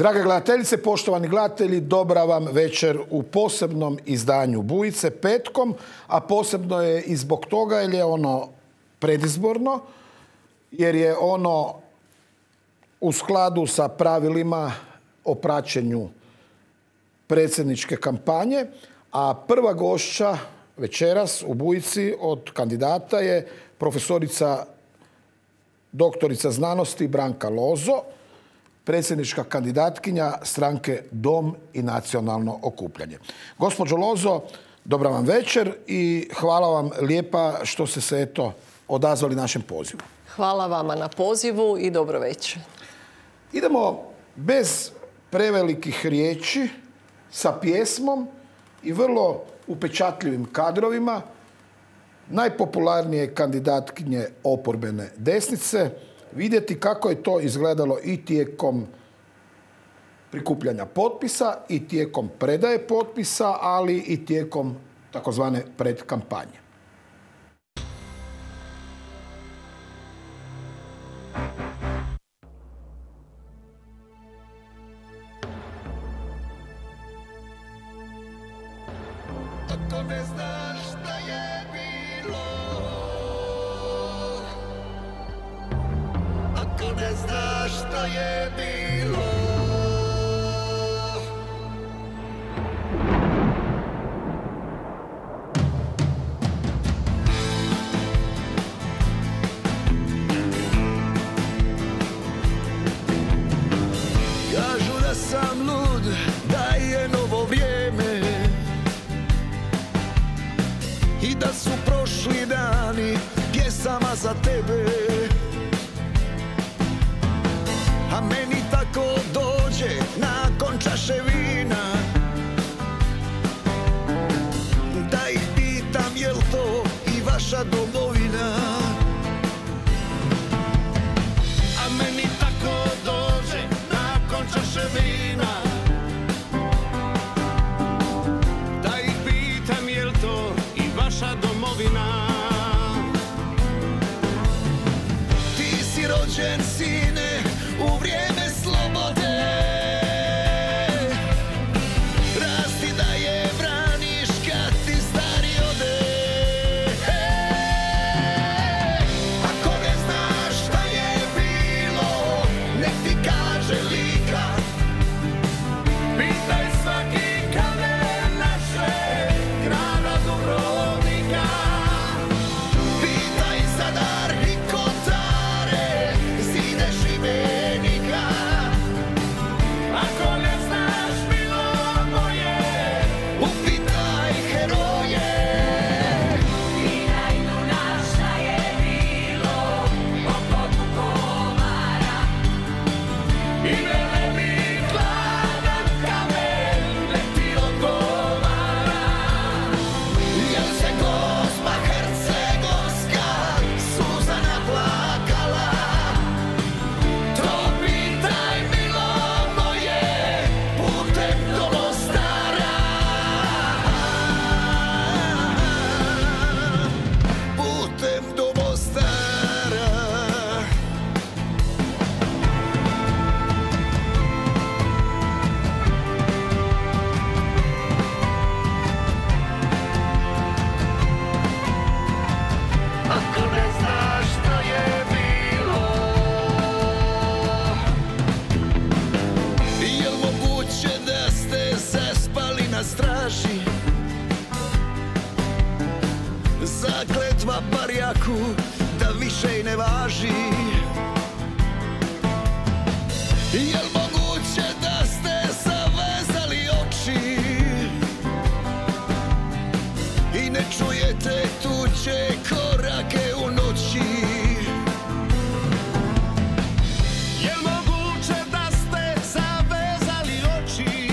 Drage gledateljice, poštovani gledatelji, dobra vam večer u posebnom izdanju Bujice petkom, a posebno je i zbog toga jer je ono predizborno, jer je ono u skladu sa pravilima o praćenju predsjedničke kampanje, a prva gošća večeras u Bujici od kandidata je profesorica doktorica znanosti Branka Lozo, predsjednička kandidatkinja stranke Dom i nacionalno okupljanje. Gospođo Lozo, dobra vam večer i hvala vam lijepa što ste se odazvali našem pozivu. Hvala vama na pozivu i dobro večer. Idemo bez prevelikih riječi sa pjesmom i vrlo upečatljivim kadrovima najpopularnije kandidatkinje oporbene desnice, vidjeti kako je to izgledalo i tijekom prikupljanja potpisa i tijekom predaje potpisa, ali i tijekom takozvane predkampanje. Ako ne znaš šta je bilo, ako ne znaš šta je bilo, kažu da sam lud, da je novo vrijeme i da su prošli dani pjesama za tebe, a meni tako dođe nakon čaše vina, da ih pitam jel to i vaša domovina. A meni tako dođe nakon čaše vina, da ih pitam jel to i vaša domovina. Ti si rođen, sine, u vrijeme slobode, rasti da je braniš kad ti stari ode. Ako ne znaš šta je bilo, nek ti kaže Lika, pitaj svaki kamen naše grada Dubrovnika, pitaj Zadar i Kotare, zide Šibenika. Ako ne znaš bilo moje, upitaj heroje. Pitaj Duna šta je bilo oko Vukovara I velemi gladan kamen leti odgovara. Jel se Gospa Hercegovska suza naplakala? To pitaj milo moje putem do Mostara. Putem do Mostara. Ako ne znaš šta je bilo, jel moguće da ste zaspali na straži? Zakletva barjaku da više i ne važi. Jel moguće da ste zavezali oči i ne čujete tuđe korake u noći? Jel moguće da ste zavezali oči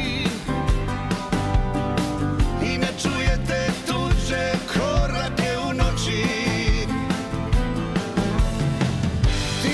i ne čujete tuđe korake u noći? Ti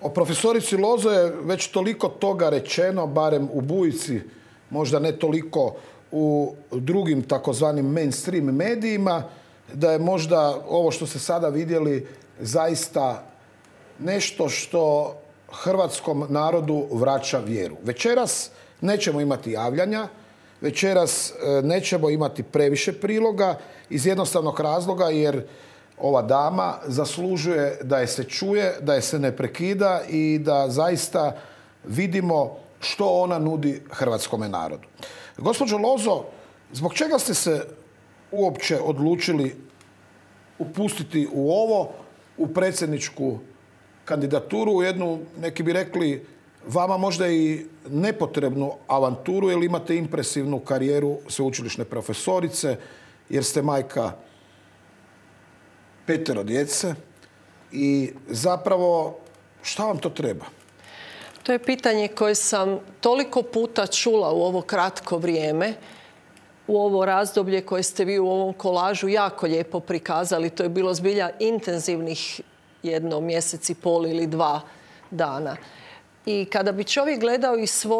O profesorici Lozo je već toliko toga rečeno, barem u Bujici, možda ne toliko u drugim takozvanim mainstream medijima, da je možda ovo što ste sada vidjeli zaista nešto što hrvatskom narodu vraća vjeru. Večeras nećemo imati javljanja, večeras nećemo imati previše priloga iz jednostavnog razloga jer ova dama zaslužuje da je se čuje, da je se ne prekida i da zaista vidimo što ona nudi hrvatskome narodu. Gospođo Lozo, zbog čega ste se uopće odlučili upustiti u ovo, u predsjedničku kandidaturu, u jednu, neki bi rekli, vama možda i nepotrebnu avanturu, jer imate impresivnu karijeru sveučilišne profesorice, jer ste majka 5 djece i zapravo šta vam to treba? To je pitanje koje sam toliko puta čula u ovo kratko vrijeme, u ovo razdoblje koje ste vi u ovom kolažu jako lijepo prikazali. To je bilo zbilja intenzivnih 1 mjesec i pol ili 2 dana. I kada bi čovjek gledao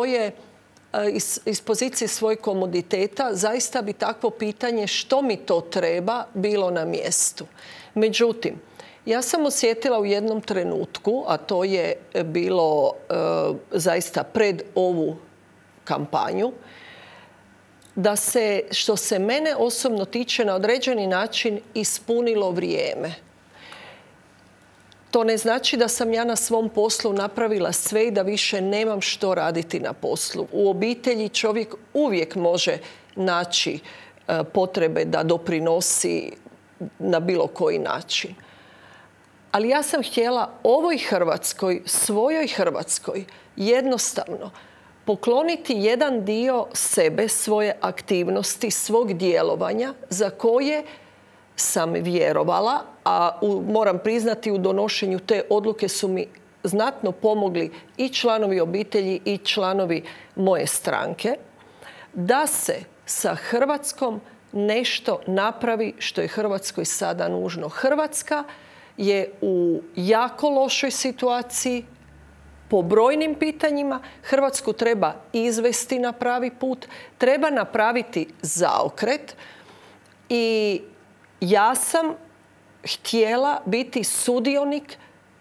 iz pozicije svojeg komoditeta, zaista bi takvo pitanje što mi to treba bilo na mjestu. Međutim, ja sam osjetila u jednom trenutku, a to je bilo zaista pred ovu kampanju, da se, što se mene osobno tiče, na određeni način ispunilo vrijeme. To ne znači da sam ja na svom poslu napravila sve i da više nemam što raditi na poslu. U obitelji čovjek uvijek može naći potrebe da doprinosi na bilo koji način. Ali ja sam htjela ovoj Hrvatskoj, svojoj Hrvatskoj, jednostavno pokloniti jedan dio sebe, svoje aktivnosti, svog djelovanja za koje sam vjerovala, a moram priznati u donošenju te odluke su mi znatno pomogli i članovi obitelji i članovi moje stranke, da se sa Hrvatskom nešto napravi što je Hrvatskoj sada nužno. Hrvatska je u jako lošoj situaciji po brojnim pitanjima. Hrvatsku treba izvesti na pravi put, treba napraviti zaokret i ja sam htjela biti sudionik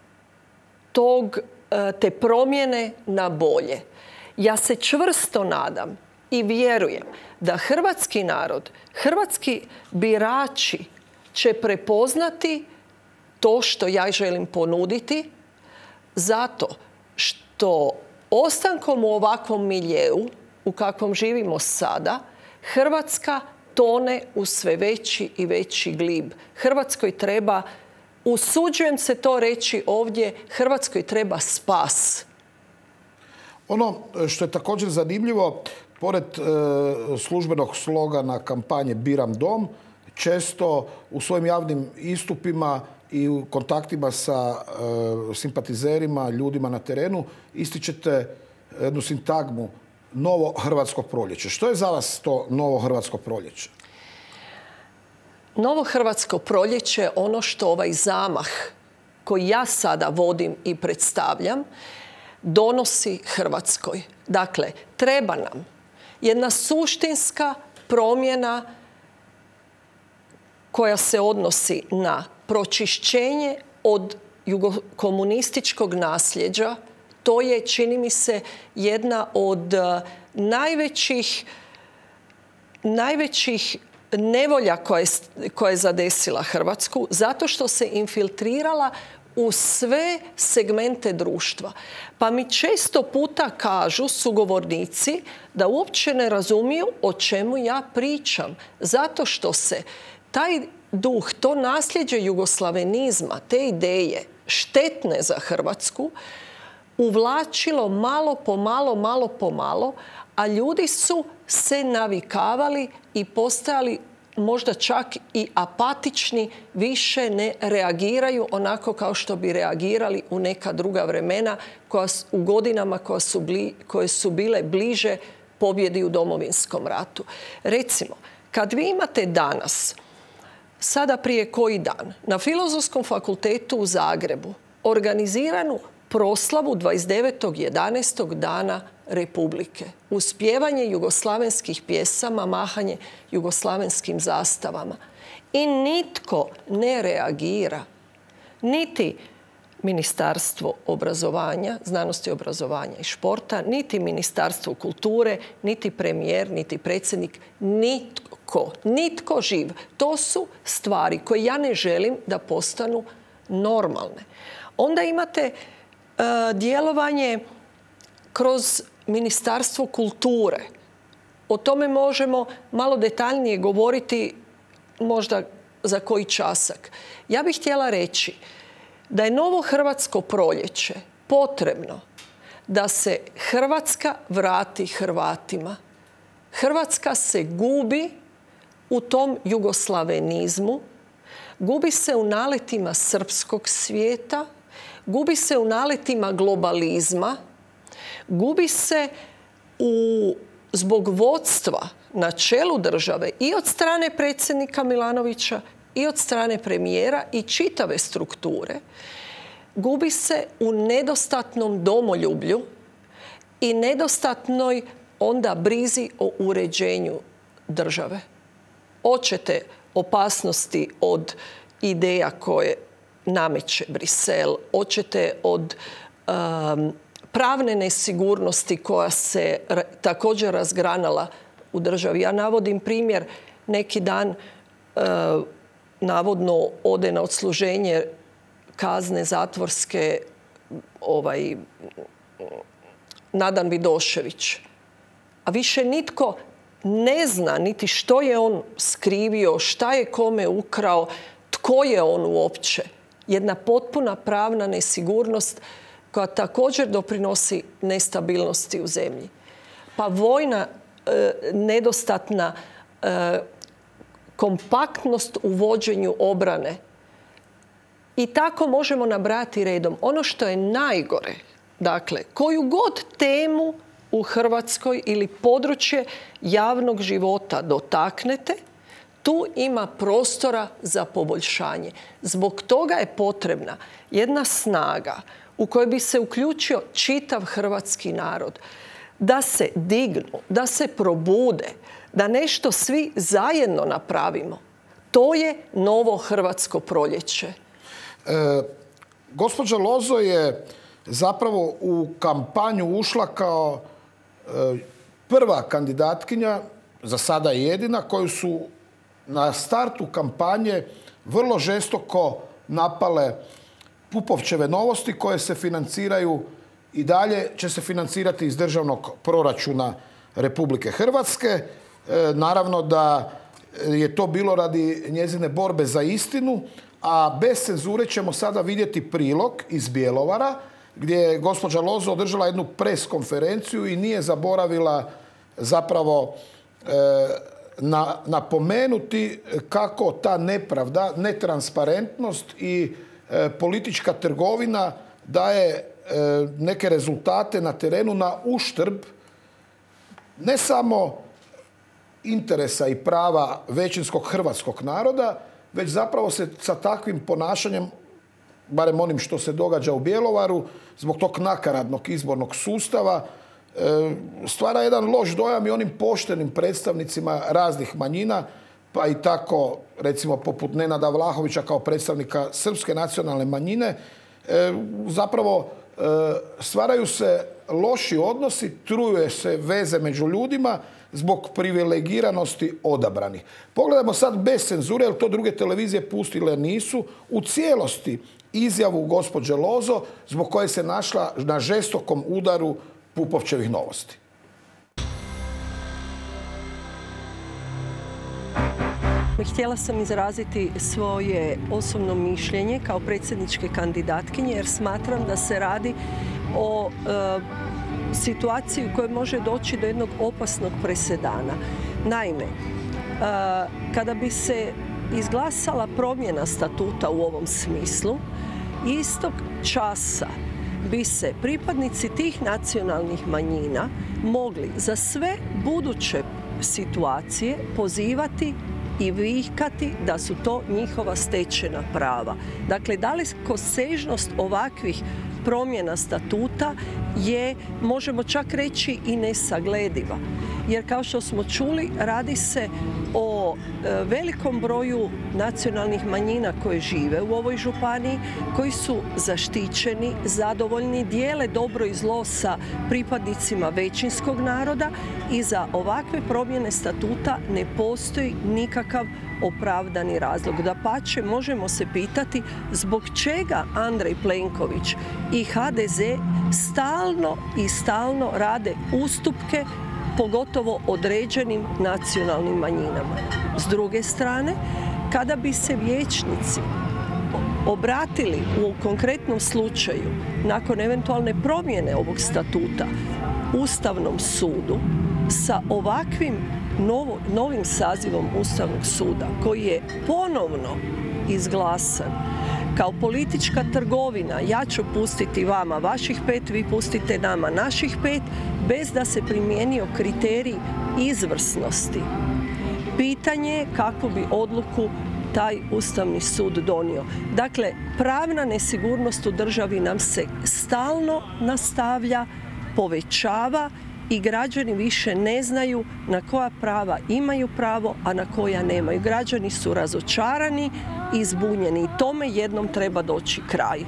te promjene na bolje. Ja se čvrsto nadam i vjerujem da hrvatski narod, hrvatski birači će prepoznati to što ja želim ponuditi, zato što ostankom u ovakvom miljeu u kakvom živimo sada, Hrvatska tone u sve veći i veći glib. Hrvatskoj treba, usuđujem se to reći ovdje, Hrvatskoj treba spas. Ono što je također zanimljivo, pored službenog slogana kampanje Biram dom, često u svojim javnim istupima i u kontaktima sa simpatizerima, ljudima na terenu, ističete jednu sintagmu novo hrvatsko proljeće. Što je za vas to novo hrvatsko proljeće? Novo hrvatsko proljeće je ono što ovaj zamah koji ja sada vodim i predstavljam donosi Hrvatskoj. Dakle, treba nam jedna suštinska promjena koja se odnosi na pročišćenje od komunističkog nasljeđa. To je, čini mi se, jedna od najvećih nevolja koja je zadesila Hrvatsku, zato što se infiltrirala u sve segmente društva. Pa mi često puta kažu sugovornici da uopće ne razumiju o čemu ja pričam, zato što se taj duh, to nasljeđe jugoslavenizma, te ideje štetne za Hrvatsku, uvlačilo malo po malo, a ljudi su se navikavali i postajali možda čak i apatični, više ne reagiraju onako kao što bi reagirali u neka druga vremena u godinama koje su bile bliže pobjedi u Domovinskom ratu. Recimo, kad vi imate danas, sada prije koji dan, na Filozofskom fakultetu u Zagrebu organiziranu proslavu 29.11. dana Republike. Uz pjevanje jugoslavenskih pjesama, mahanje jugoslavenskim zastavama. I nitko ne reagira. Niti Ministarstvo obrazovanja, znanosti, obrazovanja i športa, niti Ministarstvo kulture, niti premijer, niti predsjednik, nitko živ. To su stvari koje ja ne želim da postanu normalne. Onda imate djelovanje kroz Ministarstvo kulture. O tome možemo malo detaljnije govoriti možda za koji časak. Ja bih htjela reći da je novo hrvatsko proljeće potrebno da se Hrvatska vrati Hrvatima. Hrvatska se gubi u tom jugoslavenizmu, gubi se u naletima srpskog svijeta, gubi se u naletima globalizma, gubi se zbog vodstva na čelu države i od strane predsjednika Milanovića i od strane premijera i čitave strukture. Gubi se u nedostatnom domoljublju i nedostatnoj onda brizi o uređenju države. Hoćete opasnosti od ideja koje nameće Brisel, hoćete od pravne nesigurnosti koja se također razgranala u državi. Ja navodim primjer, neki dan navodno ode na odsluženje kazne zatvorske Nadan Vidošević. A više nitko ne zna niti što je on skrivio, šta je kome ukrao, tko je on uopće. Jedna potpuna pravna nesigurnost koja također doprinosi nestabilnosti u zemlji. Pa vojna nedostatna kompaktnost u vođenju obrane. I tako možemo nabrati redom. Ono što je najgore, dakle, koju god temu u Hrvatskoj ili područje javnog života dotaknete, tu ima prostora za poboljšanje. Zbog toga je potrebna jedna snaga u kojoj bi se uključio čitav hrvatski narod. Da se dignu, da se probude, da nešto svi zajedno napravimo. To je novo hrvatsko proljeće. Gospođa Lozo je zapravo u kampanju ušla kao prva kandidatkinja, za sada jedina, koju su na startu kampanje vrlo žestoko napale Pupovčeve Novosti koje se financiraju i dalje će se financirati iz državnog proračuna Republike Hrvatske. Naravno da je to bilo radi njezine borbe za istinu, a bez cenzure ćemo sada vidjeti prilog iz Bjelovara gdje je gospođa Lozo održala jednu pres konferenciju i nije zaboravila zapravo napomenuti kako ta nepravda, netransparentnost i politička trgovina daje neke rezultate na terenu na uštrb ne samo interesa i prava većinskog hrvatskog naroda, već zapravo se sa takvim ponašanjem, barem onim što se događa u Bjelovaru, zbog tog nakaradnog izbornog sustava, stvara jedan loš dojam i onim poštenim predstavnicima raznih manjina, pa i tako, recimo, poput Nenada Vlahovića kao predstavnika srpske nacionalne manjine, zapravo stvaraju se loši odnosi, truje se veze među ljudima zbog privilegiranosti odabranih. Pogledajmo sad bez cenzure, jer to druge televizije pustile nisu, u cijelosti izjavu gospođe Lozo zbog koje se našla na žestokom udaru Pupovčevih Novosti. Htjela sam izraziti svoje osobno mišljenje kao predsjedničke kandidatkinje jer smatram da se radi o situaciji u kojoj može doći do jednog opasnog presedana. Naime, kada bi se izglasala promjena statuta u ovom smislu, istog časa bi se pripadnici tih nacionalnih manjina mogli za sve buduće situacije pozivati i vikati da su to njihova stečena prava. Dakle, dalekosežnost ovakvih promjena statuta je, možemo čak reći, i nesaglediva. Jer kao što smo čuli, radi se o velikom broju nacionalnih manjina koje žive u ovoj županiji, koji su zaštićeni, zadovoljni, dijele dobro i zlo sa pripadnicima većinskog naroda i za ovakve promjene statuta ne postoji nikakav opravdani razlog. Dapače, možemo se pitati zbog čega Andrej Plenković i HDZ stalno rade ustupke pogotovo određenim nacionalnim manjinama. S druge strane, kada bi se vijećnici obratili u konkretnom slučaju nakon eventualne promjene ovog statuta Ustavnom sudu sa ovakvim novim sazivom Ustavnog suda koji je ponovno izglasan kao politička trgovina, ja ću pustiti vama vaših 5, vi pustite nama naših 5, bez da se primijenio kriterij izvrsnosti. Pitanje je kakvu bi odluku taj Ustavni sud donio. Dakle, pravna nesigurnost u državi nam se stalno nastavlja, povećava i građani više ne znaju na koja prava imaju pravo, a na koja nemaju. Građani su razočarani i zbunjeni i tome jednom treba doći kraj.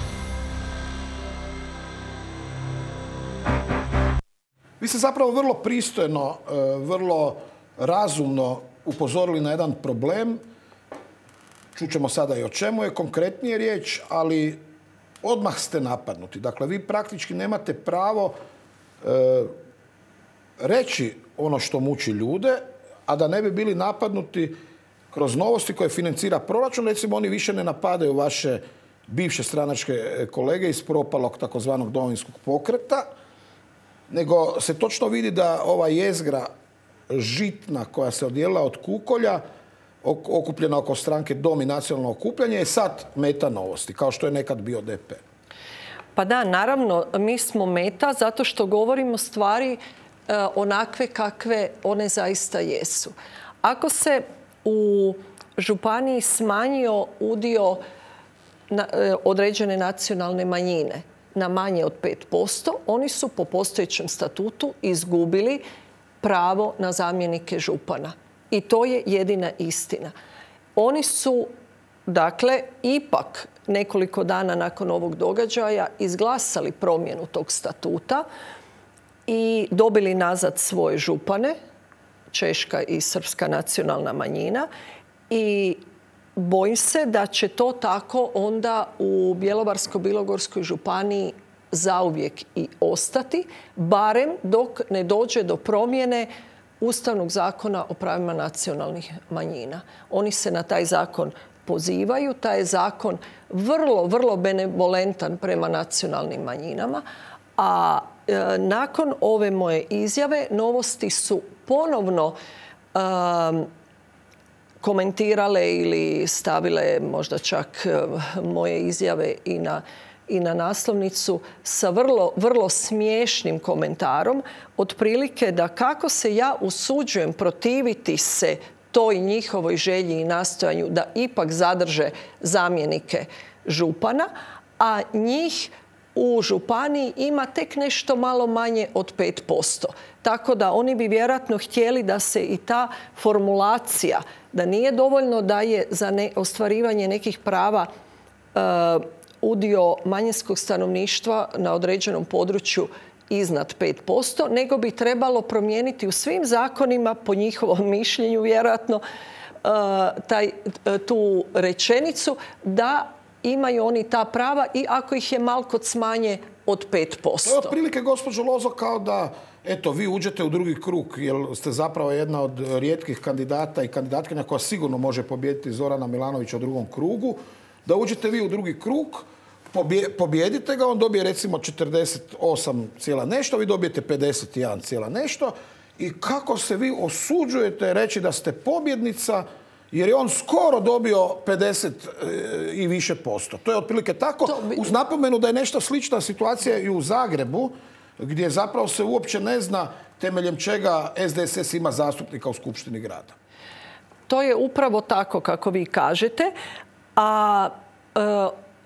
Vi ste zapravo vrlo pristojno, vrlo razumno upozorili na jedan problem. Čućemo sada i o čemu je konkretnije riječ, ali odmah ste napadnuti. Dakle, vi praktički nemate pravo reći ono što muči ljude, a da ne bi bili napadnuti kroz novosti koje financira proračun. Recimo, oni više ne napadaju vaše bivše stranačke kolege iz propalog takozvanog Domovinskog pokreta, nego se točno vidi da ova jezgra žitna koja se odijela od kukolja, okupljena oko stranke Dom i nacionalno okupljanje, je sad meta novosti, kao što je nekad bio DP. Pa da, naravno, mi smo meta zato što govorimo stvari onakve kakve one zaista jesu. Ako se u županiji smanjio udio određene nacionalne manjine na manje od 5%, oni su po postojećem statutu izgubili pravo na zamjenike župana. I to je jedina istina. Oni su, dakle, ipak nekoliko dana nakon ovog događaja izglasali promjenu tog statuta i dobili nazad svoje župane, češka i srpska nacionalna manjina, i bojim se da će to tako onda u Bjelovarsko-bilogorskoj županiji zauvijek i ostati, barem dok ne dođe do promjene Ustavnog zakona o pravima nacionalnih manjina. Oni se na taj zakon pozivaju, taj je zakon vrlo benevolentan prema nacionalnim manjinama, a nakon ove moje izjave novosti su ponovno komentirale ili stavile možda čak moje izjave i na naslovnicu sa vrlo smiješnim komentarom, otprilike da kako se ja usuđujem protiviti se toj njihovoj želji i nastojanju da ipak zadrže zamjenike župana, a njih u županiji ima tek nešto malo manje od 5%. Tako da oni bi vjerojatno htjeli da se i ta formulacija, da nije dovoljno da je za ostvarivanje nekih prava udio manjinskog stanovništva na određenom području iznad 5%, nego bi trebalo promijeniti u svim zakonima, po njihovom mišljenju vjerojatno, tu rečenicu da imaju oni ta prava i ako ih je malko smanje od 5%. To je otprilike, gospođo Lozo, kao da eto, vi uđete u drugi krug, jer ste zapravo jedna od rijetkih kandidata i kandidatkinja koja sigurno može pobijediti Zorana Milanovića u drugom krugu, da uđete vi u drugi krug, pobijedite ga, on dobije recimo 48 cijela nešto, vi dobijete 51 cijela nešto i kako se vi osuđujete reći da ste pobjednica jer je on skoro dobio 50 i više posto. To je otprilike tako, uz napomenu da je nešto slična situacija i u Zagrebu, gdje zapravo se uopće ne zna temeljem čega SDSS ima zastupnika u Skupštini grada. To je upravo tako kako vi kažete, a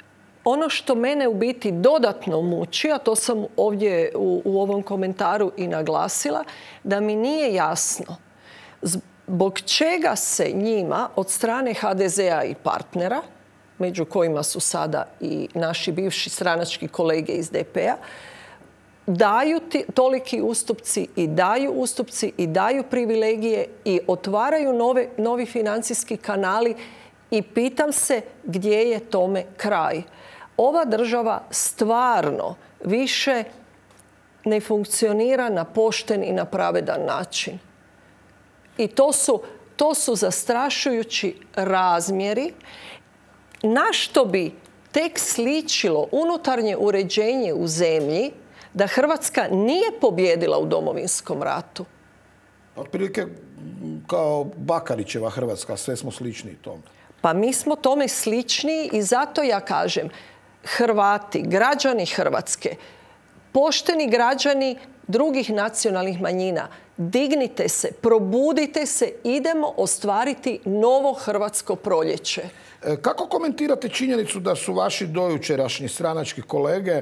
Ono što mene u biti dodatno muči, a to sam ovdje u ovom komentaru i naglasila, da mi nije jasno zbog čega se njima od strane HDZ-a i partnera, među kojima su sada i naši bivši stranački kolege iz DP-a, daju toliki ustupci i daju privilegije i otvaraju novi financijski kanali i pitam se gdje je tome kraj. Ova država stvarno više ne funkcionira na pošten i na pravedan način. I to su zastrašujući razmjeri na što bi tek sličilo unutarnje uređenje u zemlji da Hrvatska nije pobijedila u Domovinskom ratu. Otprilike kao Bakarićeva Hrvatska, sve smo slični tome. Pa mi smo tome slični i zato ja kažem, Hrvati, građani Hrvatske, pošteni građani drugih nacionalnih manjina, dignite se, probudite se, idemo ostvariti novo hrvatsko proljeće. Kako komentirate činjenicu da su vaši dojučerašnji stranački kolege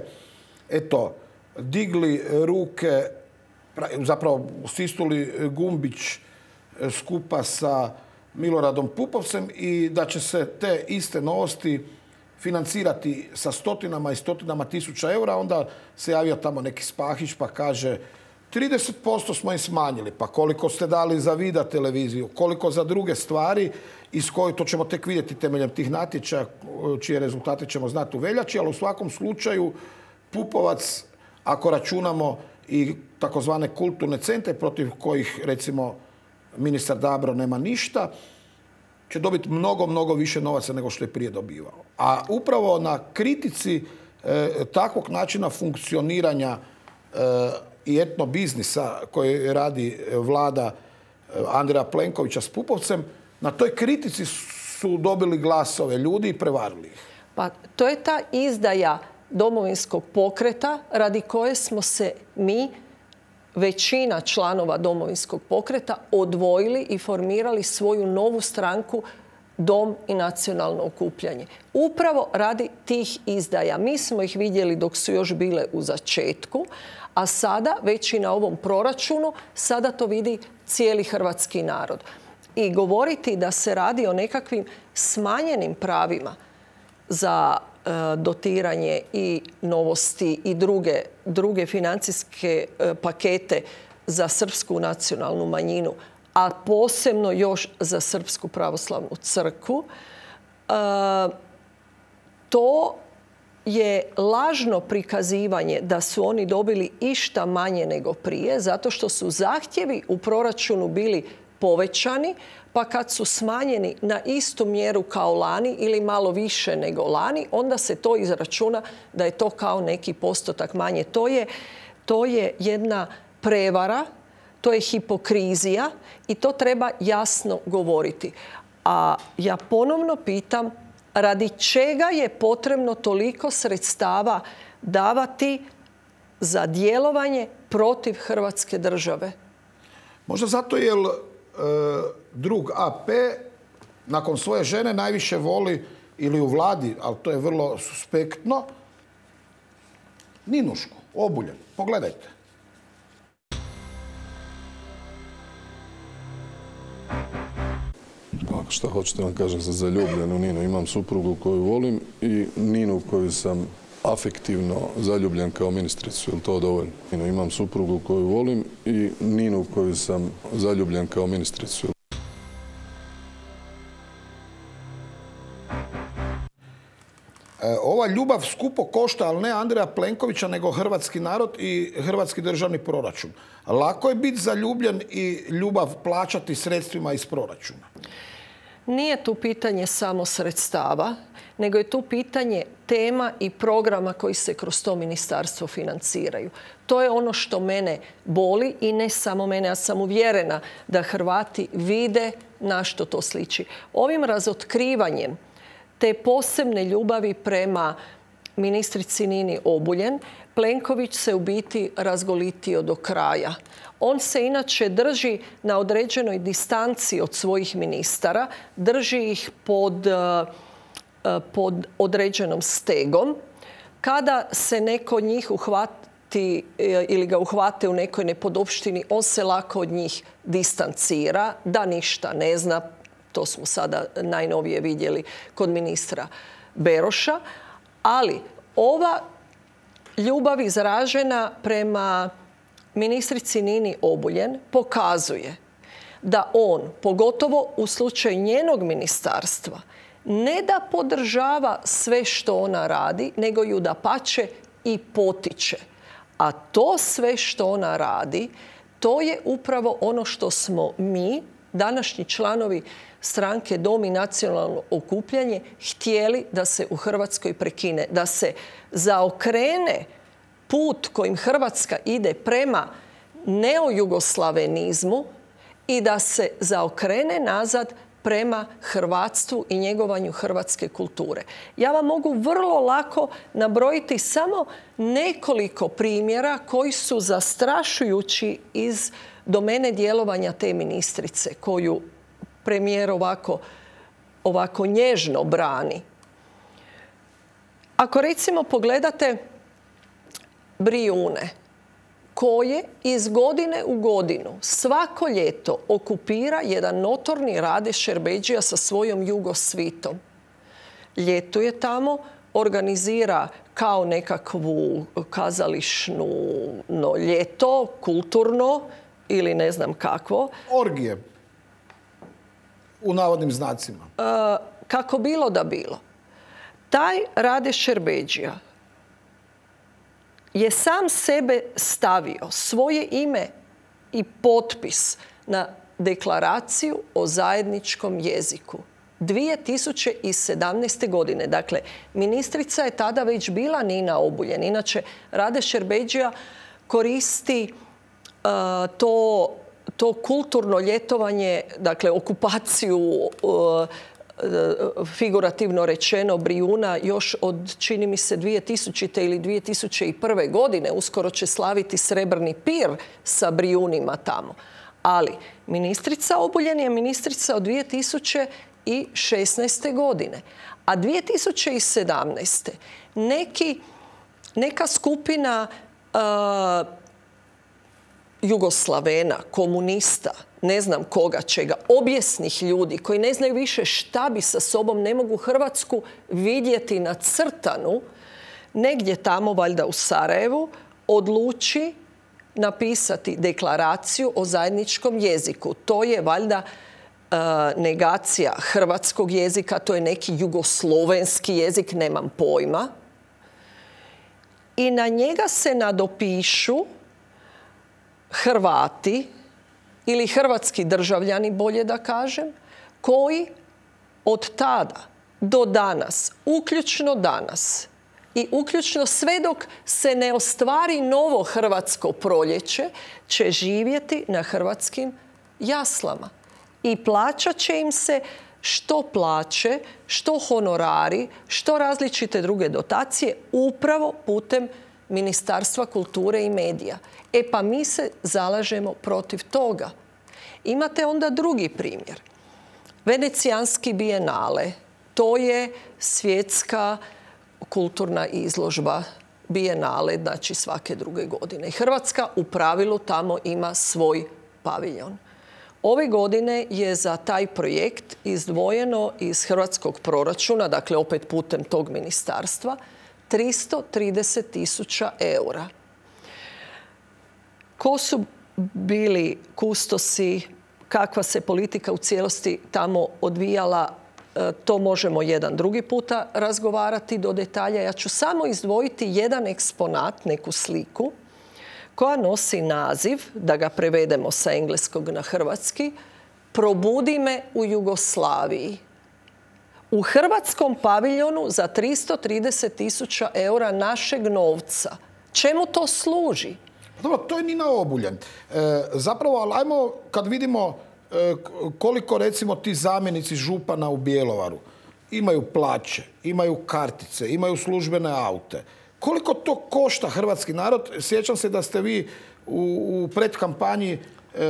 digli ruke, zapravo stisnuli gumbić skupa sa Miloradom Pupovcem i da će se te iste Novosti financirati sa stotinama i stotinama tisuća eura? Onda se javio tamo neki Spahić pa kaže 30% smo im smanjili, pa koliko ste dali za Vida televiziju, koliko za druge stvari, iz koje to ćemo tek vidjeti temeljem tih natječaja, čije rezultate ćemo znati u veljači, ali u svakom slučaju Pupovac, ako računamo i takozvane kulturne centre protiv kojih, recimo, ministar Dabro nema ništa, će dobiti mnogo više novaca nego što je prije dobivao. A upravo na kritici takvog načina funkcioniranja i etnobiznisa koji radi vlada Andreja Plenkovića s Pupovcem, na toj kritici su dobili glasove ljudi i prevarili ih. Pa to je ta izdaja Domovinskog pokreta radi koje smo se mi, većina članova Domovinskog pokreta, odvojili i formirali svoju novu stranku Dom i nacionalno okupljanje. Upravo radi tih izdaja. Mi smo ih vidjeli dok su još bile u začetku, a sada, već i na ovom proračunu, sada to vidi cijeli hrvatski narod. I govoriti da se radi o nekakvim smanjenim pravima za dotiranje i Novosti i druge financijske pakete za srpsku nacionalnu manjinu, a posebno još za Srpsku pravoslavnu crkvu, to je lažno prikazivanje da su oni dobili išta manje nego prije, zato što su zahtjevi u proračunu bili povećani, pa kad su smanjeni na istu mjeru kao lani ili malo više nego lani, onda se to izračuna da je to kao neki postotak manje. To je jedna prevara, to je hipokrizija i to treba jasno govoriti. A ja ponovno pitam, radi čega je potrebno toliko sredstava davati za djelovanje protiv Hrvatske države? Možda zato jer drug AP nakon svoje žene najviše voli, ili u vladi, ali to je vrlo suspektno, Ninušku, Obuljen. Pogledajte. Šta hoćete vam kažem za zaljubljenu Ninu? Imam suprugu koju volim i Ninu koju sam afektivno zaljubljen kao ministricu. Je li to dovoljno? Imam suprugu koju volim i Ninu koju sam zaljubljen kao ministricu. Ova ljubav skupo košta, ali ne Andreja Plenkovića, nego hrvatski narod i hrvatski državni proračun. Lako je biti zaljubljen i ljubav plaćati sredstvima iz proračuna. Nije tu pitanje samo sredstava, nego je tu pitanje tema i programa koji se kroz to ministarstvo financiraju. To je ono što mene boli i ne samo mene, ja sam uvjerena da Hrvati vide na što to sliči. Ovim razotkrivanjem te posebne ljubavi prema ministrici Nini Obuljen, Plenković se u biti razgolitio do kraja. On se inače drži na određenoj distanci od svojih ministara, drži ih pod pod određenom stegom. Kada se neko od njih uhvati ili ga uhvate u nekoj nepodopštini, on se lako od njih distancira, da ništa ne zna. To smo sada najnovije vidjeli kod ministra Beroša. Ali ova ljubav izražena prema ministrici Nini Obuljen pokazuje da on, pogotovo u slučaju njenog ministarstva, ne da podržava sve što ona radi, nego ju dapače i potiče. A to sve što ona radi, to je upravo ono što smo mi, današnji članovi stranke Dom i nacionalno okupljanje, htjeli da se u Hrvatskoj prekine. Da se zaokrene put kojim Hrvatska ide prema neojugoslavenizmu i da se zaokrene nazad prema hrvatstvu i njegovanju hrvatske kulture. Ja vam mogu vrlo lako nabrojiti samo nekoliko primjera koji su zastrašujući iz domene djelovanja te ministrice, koju premijer ovako nježno brani. Ako recimo pogledate Brijune, koje iz godine u godinu svako ljeto okupira jedan notorni Rade Šerbedžija sa svojom jugosvitom. Ljetuje tamo, organizira kao nekakvu kazališno ljeto, kulturno ili ne znam kakvo. Orgije. U navodnim znacima. Kako bilo da bilo. Taj Rade Šerbedžija je sam sebe stavio, svoje ime i potpis na deklaraciju o zajedničkom jeziku 2017. godine. Dakle, ministrica je tada već bila Nina Obuljen. Inače, Rade Šerbedžija koristi to kulturno ljetovanje, dakle okupaciju figurativno rečeno Brijuna još od, čini mi se, 2000. ili 2001. godine. Uskoro će slaviti srebrni pir sa Brijunima tamo. Ali ministrica Obuljen je ministrica od 2016. godine. A 2017. neka skupina Jugoslavena, komunista, ne znam koga, čega, objesnih ljudi koji ne znaju više šta bi sa sobom, ne mogu Hrvatsku vidjeti nacrtanu, negdje tamo, valjda u Sarajevu, odluči napisati deklaraciju o zajedničkom jeziku. To je valjda negacija hrvatskog jezika, to je neki jugoslovenski jezik, nemam pojma. I na njega se nadopišu Hrvati ili hrvatski državljani, bolje da kažem, koji od tada do danas, uključno danas i uključno sve dok se ne ostvari novo hrvatsko proljeće, će živjeti na hrvatskim jaslama. I plaćat će im se što plaće, što honorari, što različite druge dotacije upravo putem Ministarstva kulture i medija. Pa mi se zalažemo protiv toga. Imate onda drugi primjer. Venecijanski bijenale. To je svjetska kulturna izložba bijenale, znači svake druge godine. I Hrvatska u pravilu tamo ima svoj paviljon. Ove godine je za taj projekt izdvojeno iz hrvatskog proračuna, dakle opet putem tog ministarstva, 330.000 eura. Ko su bili kustosi, kakva se politika u cijelosti tamo odvijala, to možemo jedan drugi puta razgovarati do detalja. Ja ću samo izdvojiti jedan eksponat, neku sliku, koja nosi naziv, da ga prevedemo sa engleskog na hrvatski, Probudi me u Jugoslaviji. U hrvatskom paviljonu za 330.000 eura našeg novca. Čemu to služi? Dobro, to je Nina Obuljen. Zapravo, ali ajmo kad vidimo koliko recimo ti zamjenici župana u Bjelovaru imaju plaće, imaju kartice, imaju službene aute. Koliko to košta hrvatski narod? Sjećam se da ste vi u predkampanji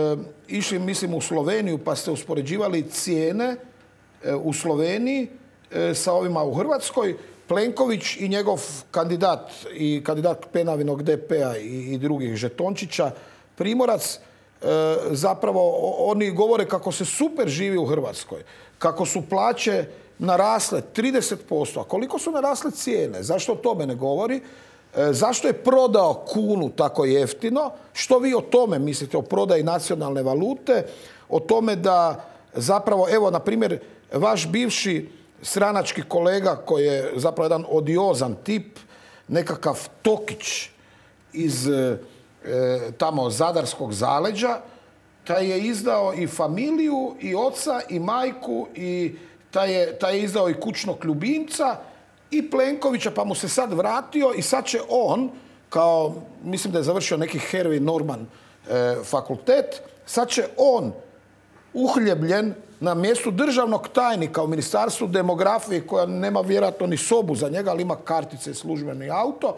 išli, mislim, u Sloveniju, pa ste uspoređivali cijene u Sloveniji sa ovima u Hrvatskoj. Plenković i njegov kandidat i kandidat Penavinog DP-a i drugih žetončića, Primorac, zapravo oni govore kako se super živi u Hrvatskoj, kako su plaće narasle 30%. A koliko su narasle cijene? Zašto o tome ne govori? Zašto je prodao kunu tako jeftino? Što vi o tome mislite, o prodaji nacionalne valute? O tome da zapravo, evo, na primjer, vaš bivši stranački kolega koji je zapravo jedan odiozan tip, nekakav Tokić iz tamo Zadarskog zaleđa, taj je izdao i familiju, i oca, i majku, i taj je izdao i kućnog ljubimca, i Plenkovića, pa mu se sad vratio i sad će on, kao, mislim da je završio neki Hervey Norman fakultet, sad će on uhljebljen na mjestu državnog tajnika u Ministarstvu demografije, koja nema vjerojatno ni sobu za njega, ali ima kartice i službeni auto,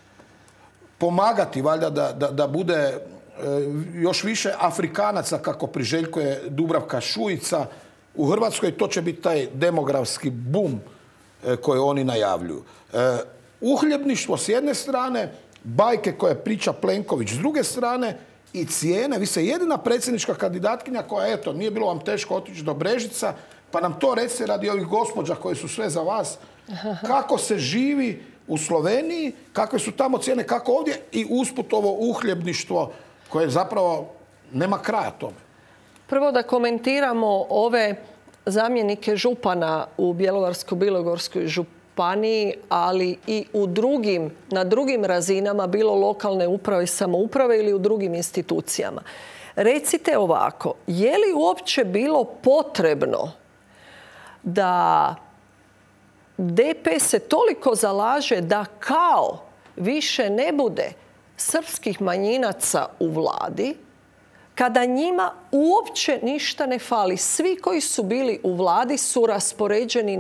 pomagati valjda da bude još više Afrikanaca, kako priželjkuje Dubravka Šuica u Hrvatskoj. To će biti taj demografski bum koje oni najavljuju. Uhljebništvo s jedne strane, bajke koje priča Plenković s druge strane i cijene. Vi ste jedina predsjednička kandidatkinja koja, eto, nije bilo vam teško otići do Brežica, pa nam to recite radi ovih gospođa koje su sve za vas. Kako se živi u Sloveniji, kakve su tamo cijene, kako ovdje, i usput ovo uhljebništvo koje zapravo nema kraja tome. Prvo da komentiramo ove zamjenike župana u Bjelovarsko-bilogorskoj županiji, ali i na drugim razinama, bilo lokalne uprave i samouprave ili u drugim institucijama. Recite ovako, je li uopće bilo potrebno da DP se toliko zalaže da kao više ne bude srpskih manjinaca u vladi, kada njima uopće ništa ne fali? Svi koji su bili u vladi su raspoređeni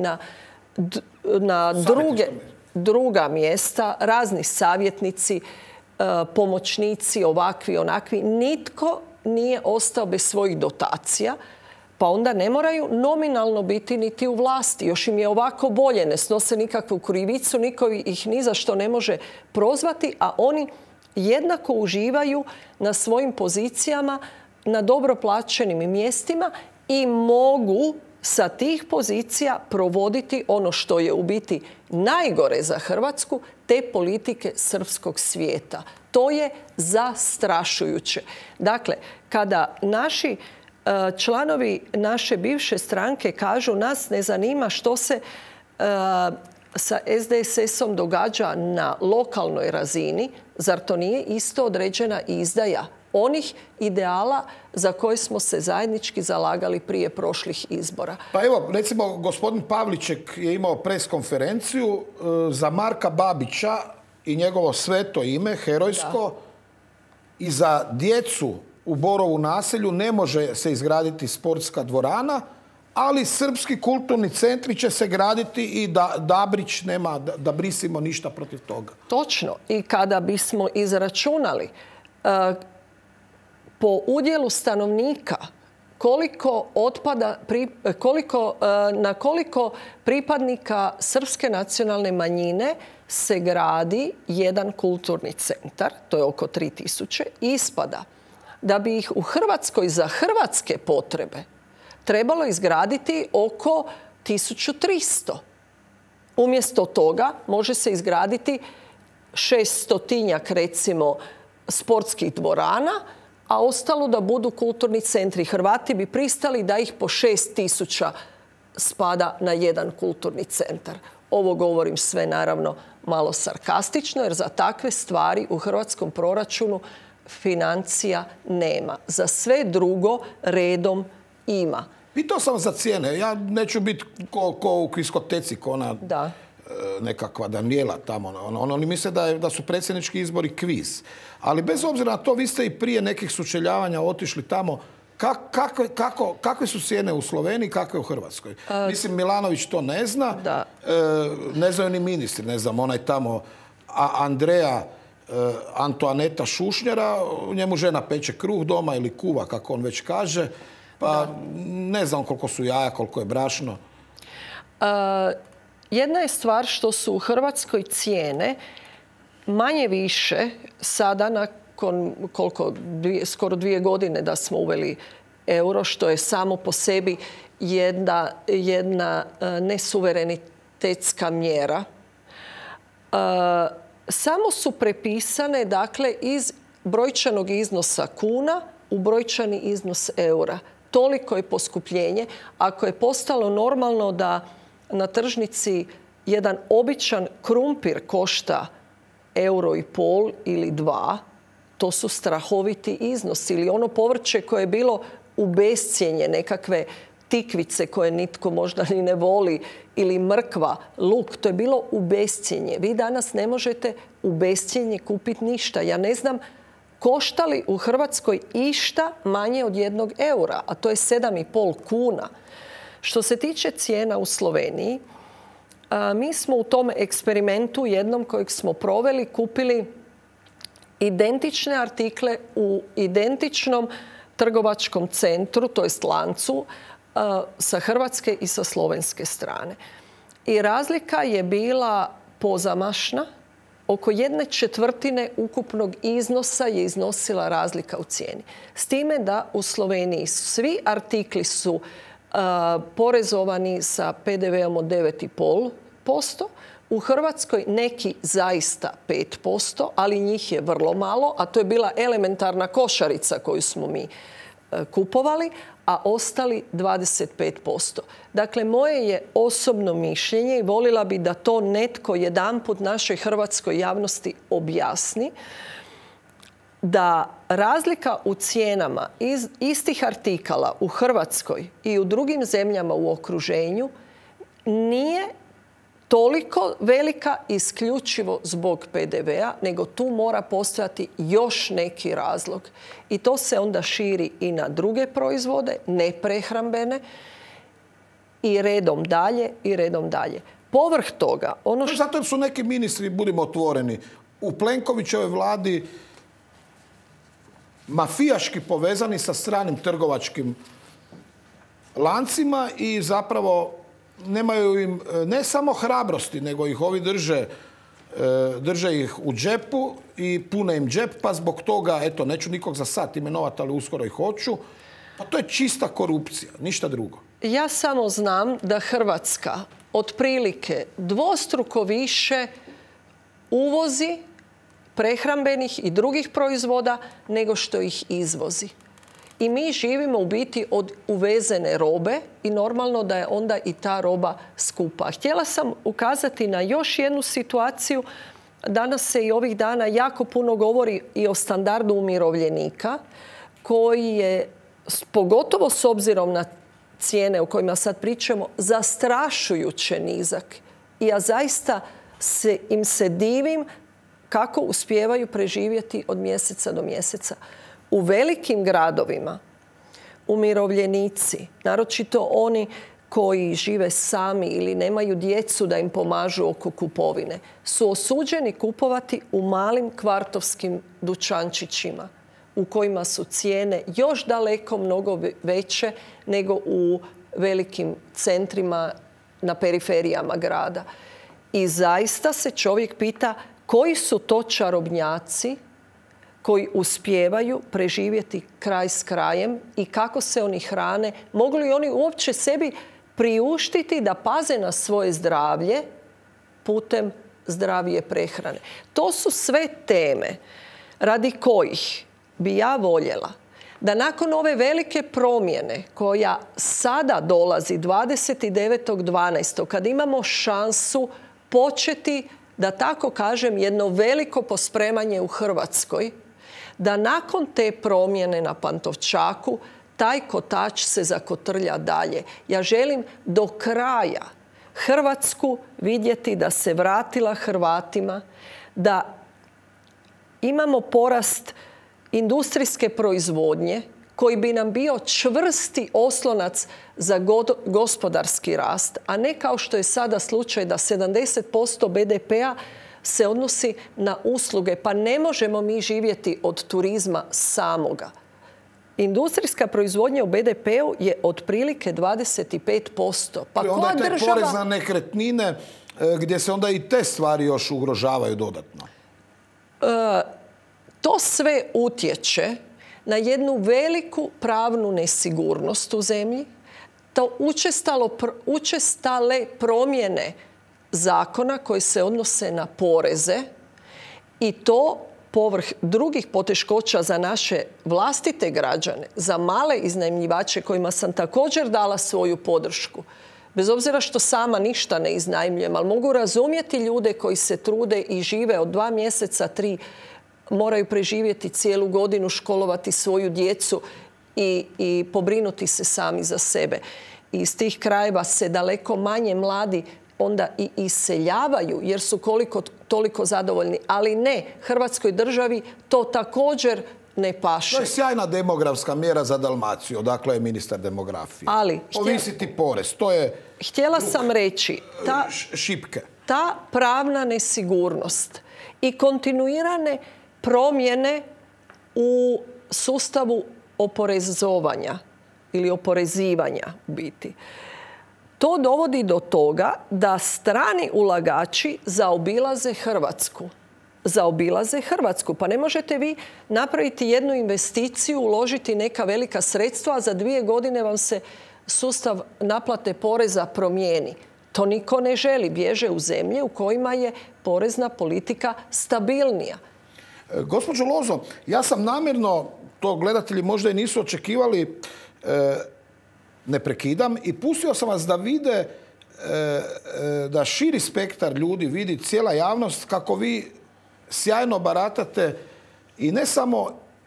na druga mjesta, razni savjetnici, pomoćnici, ovakvi, onakvi. Nitko nije ostao bez svojih dotacija, pa onda ne moraju nominalno biti niti u vlasti. Još im je ovako bolje, ne snose nikakvu krivicu, niko ih ni za što ne može prozvati, a oni jednako uživaju na svojim pozicijama, na dobro plaćenim mjestima i mogu sa tih pozicija provoditi ono što je u biti najgore za Hrvatsku, te politike srpskog svijeta. To je zastrašujuće. Dakle, kada naši članovi naše bivše stranke kažu nas ne zanima što se sa SDSS-om događa na lokalnoj razini, zar to nije isto određena izdaja onih ideala za koje smo se zajednički zalagali prije prošlih izbora? Pa evo, recimo, gospodin Pavliček je imao preskonferenciju za Marka Babića i njegovo sveto ime, herojsko, i za djecu u Borovu naselju ne može se izgraditi sportska dvorana, ali srpski kulturni centri će se graditi i Dabrić nema, da brisimo ništa protiv toga. Točno. I kada bismo izračunali po udjelu stanovnika na koliko pripadnika srpske nacionalne manjine se gradi jedan kulturni centar, to je oko 3000, ispada da bi ih u Hrvatskoj za hrvatske potrebe trebalo izgraditi oko 1300. Umjesto toga može se izgraditi 600-tinjak, recimo, sportskih dvorana, a ostalo da budu kulturni centri. Hrvati bi pristali da ih po 6000 spada na jedan kulturni centar. Ovo govorim sve naravno malo sarkastično, jer za takve stvari u hrvatskom proračunu financija nema. Za sve drugo redom ima. Pitao sam za cijene. Ja neću biti ko u kviskoteci, ko ona nekakva Danijela tamo. Oni misle da su predsjednički izbori kviz. Ali bez obzira na to, vi ste i prije nekih sučeljavanja otišli tamo. Kakve su cijene u Sloveniji, kakve u Hrvatskoj? Mislim, Milanović to ne zna. Ne znaju ni ministri. Ne znam, onaj tamo Andreja Antoaneta Šušnjera, njemu žena peče kruh doma ili kuva, kako on već kaže. Pa ne znam koliko su jaja, koliko je brašno. Jedna je stvar što su u Hrvatskoj cijene manje više sada nakon skoro 2 godine da smo uveli euro, što je samo po sebi jedna nesuverenitetska mjera. Samo su prepisane, dakle, iz brojčanog iznosa kuna u brojčani iznos eura. Toliko je poskupljenje. Ako je postalo normalno da na tržnici jedan običan krumpir košta 1,5 ili 2, to su strahoviti iznosi. Ili ono povrće koje je bilo u bescjenje, nekakve tikvice koje nitko možda ni ne voli, ili mrkva, luk, to je bilo u bescjenje. Vi danas ne možete u bescjenje kupiti ništa. Ja ne znam košta li u Hrvatskoj išta manje od 1 eura, a to je 7,5 kuna. Što se tiče cijena u Sloveniji, mi smo u tom eksperimentu jednom kojeg smo proveli kupili identične artikle u identičnom trgovačkom centru, to jest lancu, sa hrvatske i sa slovenske strane. I razlika je bila pozamašna. Oko 1/4 ukupnog iznosa je iznosila razlika u cijeni. S time da u Sloveniji svi artikli su porezovani sa PDV-om od 9,5%. U Hrvatskoj neki zaista 5%, ali njih je vrlo malo, a to je bila elementarna košarica koju smo mi kupovali, a ostali 25%. Dakle, moje je osobno mišljenje i volila bi da to netko jedanput našoj hrvatskoj javnosti objasni, da razlika u cijenama istih artikala u Hrvatskoj i u drugim zemljama u okruženju nije toliko velika isključivo zbog PDV-a, nego tu mora postojati još neki razlog. I to se onda širi i na druge proizvode, neprehrambene, i redom dalje, i redom dalje. Povrh toga, ono što... Zato su neki ministri, budimo otvoreni, u Plenkovićevoj vladi mafijaški povezani sa stranim trgovačkim lancima i zapravo nemaju im ne samo hrabrosti, nego ih ovi drže ih u džepu i pune im džep, pa zbog toga, eto, neću nikog za sad imenovati, ali uskoro ih hoću. Pa to je čista korupcija, ništa drugo. Ja samo znam da Hrvatska otprilike dvostruko više uvozi prehrambenih i drugih proizvoda nego što ih izvozi. I mi živimo u biti od uvezene robe i normalno da je onda i ta roba skupa. Htjela sam ukazati na još jednu situaciju. Danas se i ovih dana jako puno govori i o standardu umirovljenika koji je, pogotovo s obzirom na cijene o kojima sad pričamo, zastrašujuće nizak. I ja zaista im se divim kako uspijevaju preživjeti od mjeseca do mjeseca. U velikim gradovima umirovljenici, naročito oni koji žive sami ili nemaju djecu da im pomažu oko kupovine, su osuđeni kupovati u malim kvartovskim dućančićima u kojima su cijene još daleko mnogo veće nego u velikim centrima na periferijama grada. I zaista se čovjek pita koji su to čarobnjaci koji uspijevaju preživjeti kraj s krajem i kako se oni hrane. Mogu li oni uopće sebi priuštiti da paze na svoje zdravlje putem zdravije prehrane? To su sve teme radi kojih bi ja voljela da nakon ove velike promjene koja sada dolazi 29.12. kad imamo šansu početi, da tako kažem, jedno veliko pospremanje u Hrvatskoj, da nakon te promjene na Pantovčaku taj kotač se zakotrlja dalje. Ja želim do kraja Hrvatsku vidjeti da se vratila Hrvatima, da imamo porast industrijske proizvodnje koji bi nam bio čvrsti oslonac za gospodarski rast, a ne kao što je sada slučaj da 70% BDP-a se odnosi na usluge. Pa ne možemo mi živjeti od turizma samoga. Industrijska proizvodnja u BDP-u je otprilike 25%. Pa onda je taj porez na nekretnine gdje se onda i te stvari još ugrožavaju dodatno. To sve utječe na jednu veliku pravnu nesigurnost u zemlji, to učestale promjene zakona koji se odnose na poreze i to povrh drugih poteškoća za naše vlastite građane, za male iznajmljivače kojima sam također dala svoju podršku. Bez obzira što sama ništa ne iznajmljujem, ali mogu razumjeti ljude koji se trude i žive od 2 mjeseca, 3, moraju preživjeti cijelu godinu, školovati svoju djecu i pobrinuti se sami za sebe. Iz tih krajeva se daleko manje mladi onda i iseljavaju jer su koliko toliko zadovoljni. Ali ne, Hrvatskoj državi to također ne paše. To je sjajna demografska mjera za Dalmaciju, odakle je ministar demografije. Povisiti porez, to je... Htjela sam reći, šipke. Ta pravna nesigurnost i kontinuirane promjene u sustavu oporezovanja ili oporezivanja u biti. To dovodi do toga da strani ulagači zaobilaze Hrvatsku. Zaobilaze Hrvatsku. Pa ne možete vi napraviti jednu investiciju, uložiti neka velika sredstva, a za 2 godine vam se sustav naplate poreza promijeni. To niko ne želi. Bježe u zemlje u kojima je porezna politika stabilnija. Gospođo Lozo, ja sam namjerno, to gledatelji možda i nisu očekivali, ne prekidam, i pustio sam vas da vide, da širi spektar ljudi vidi, cijela javnost, kako vi sjajno baratate i ne samo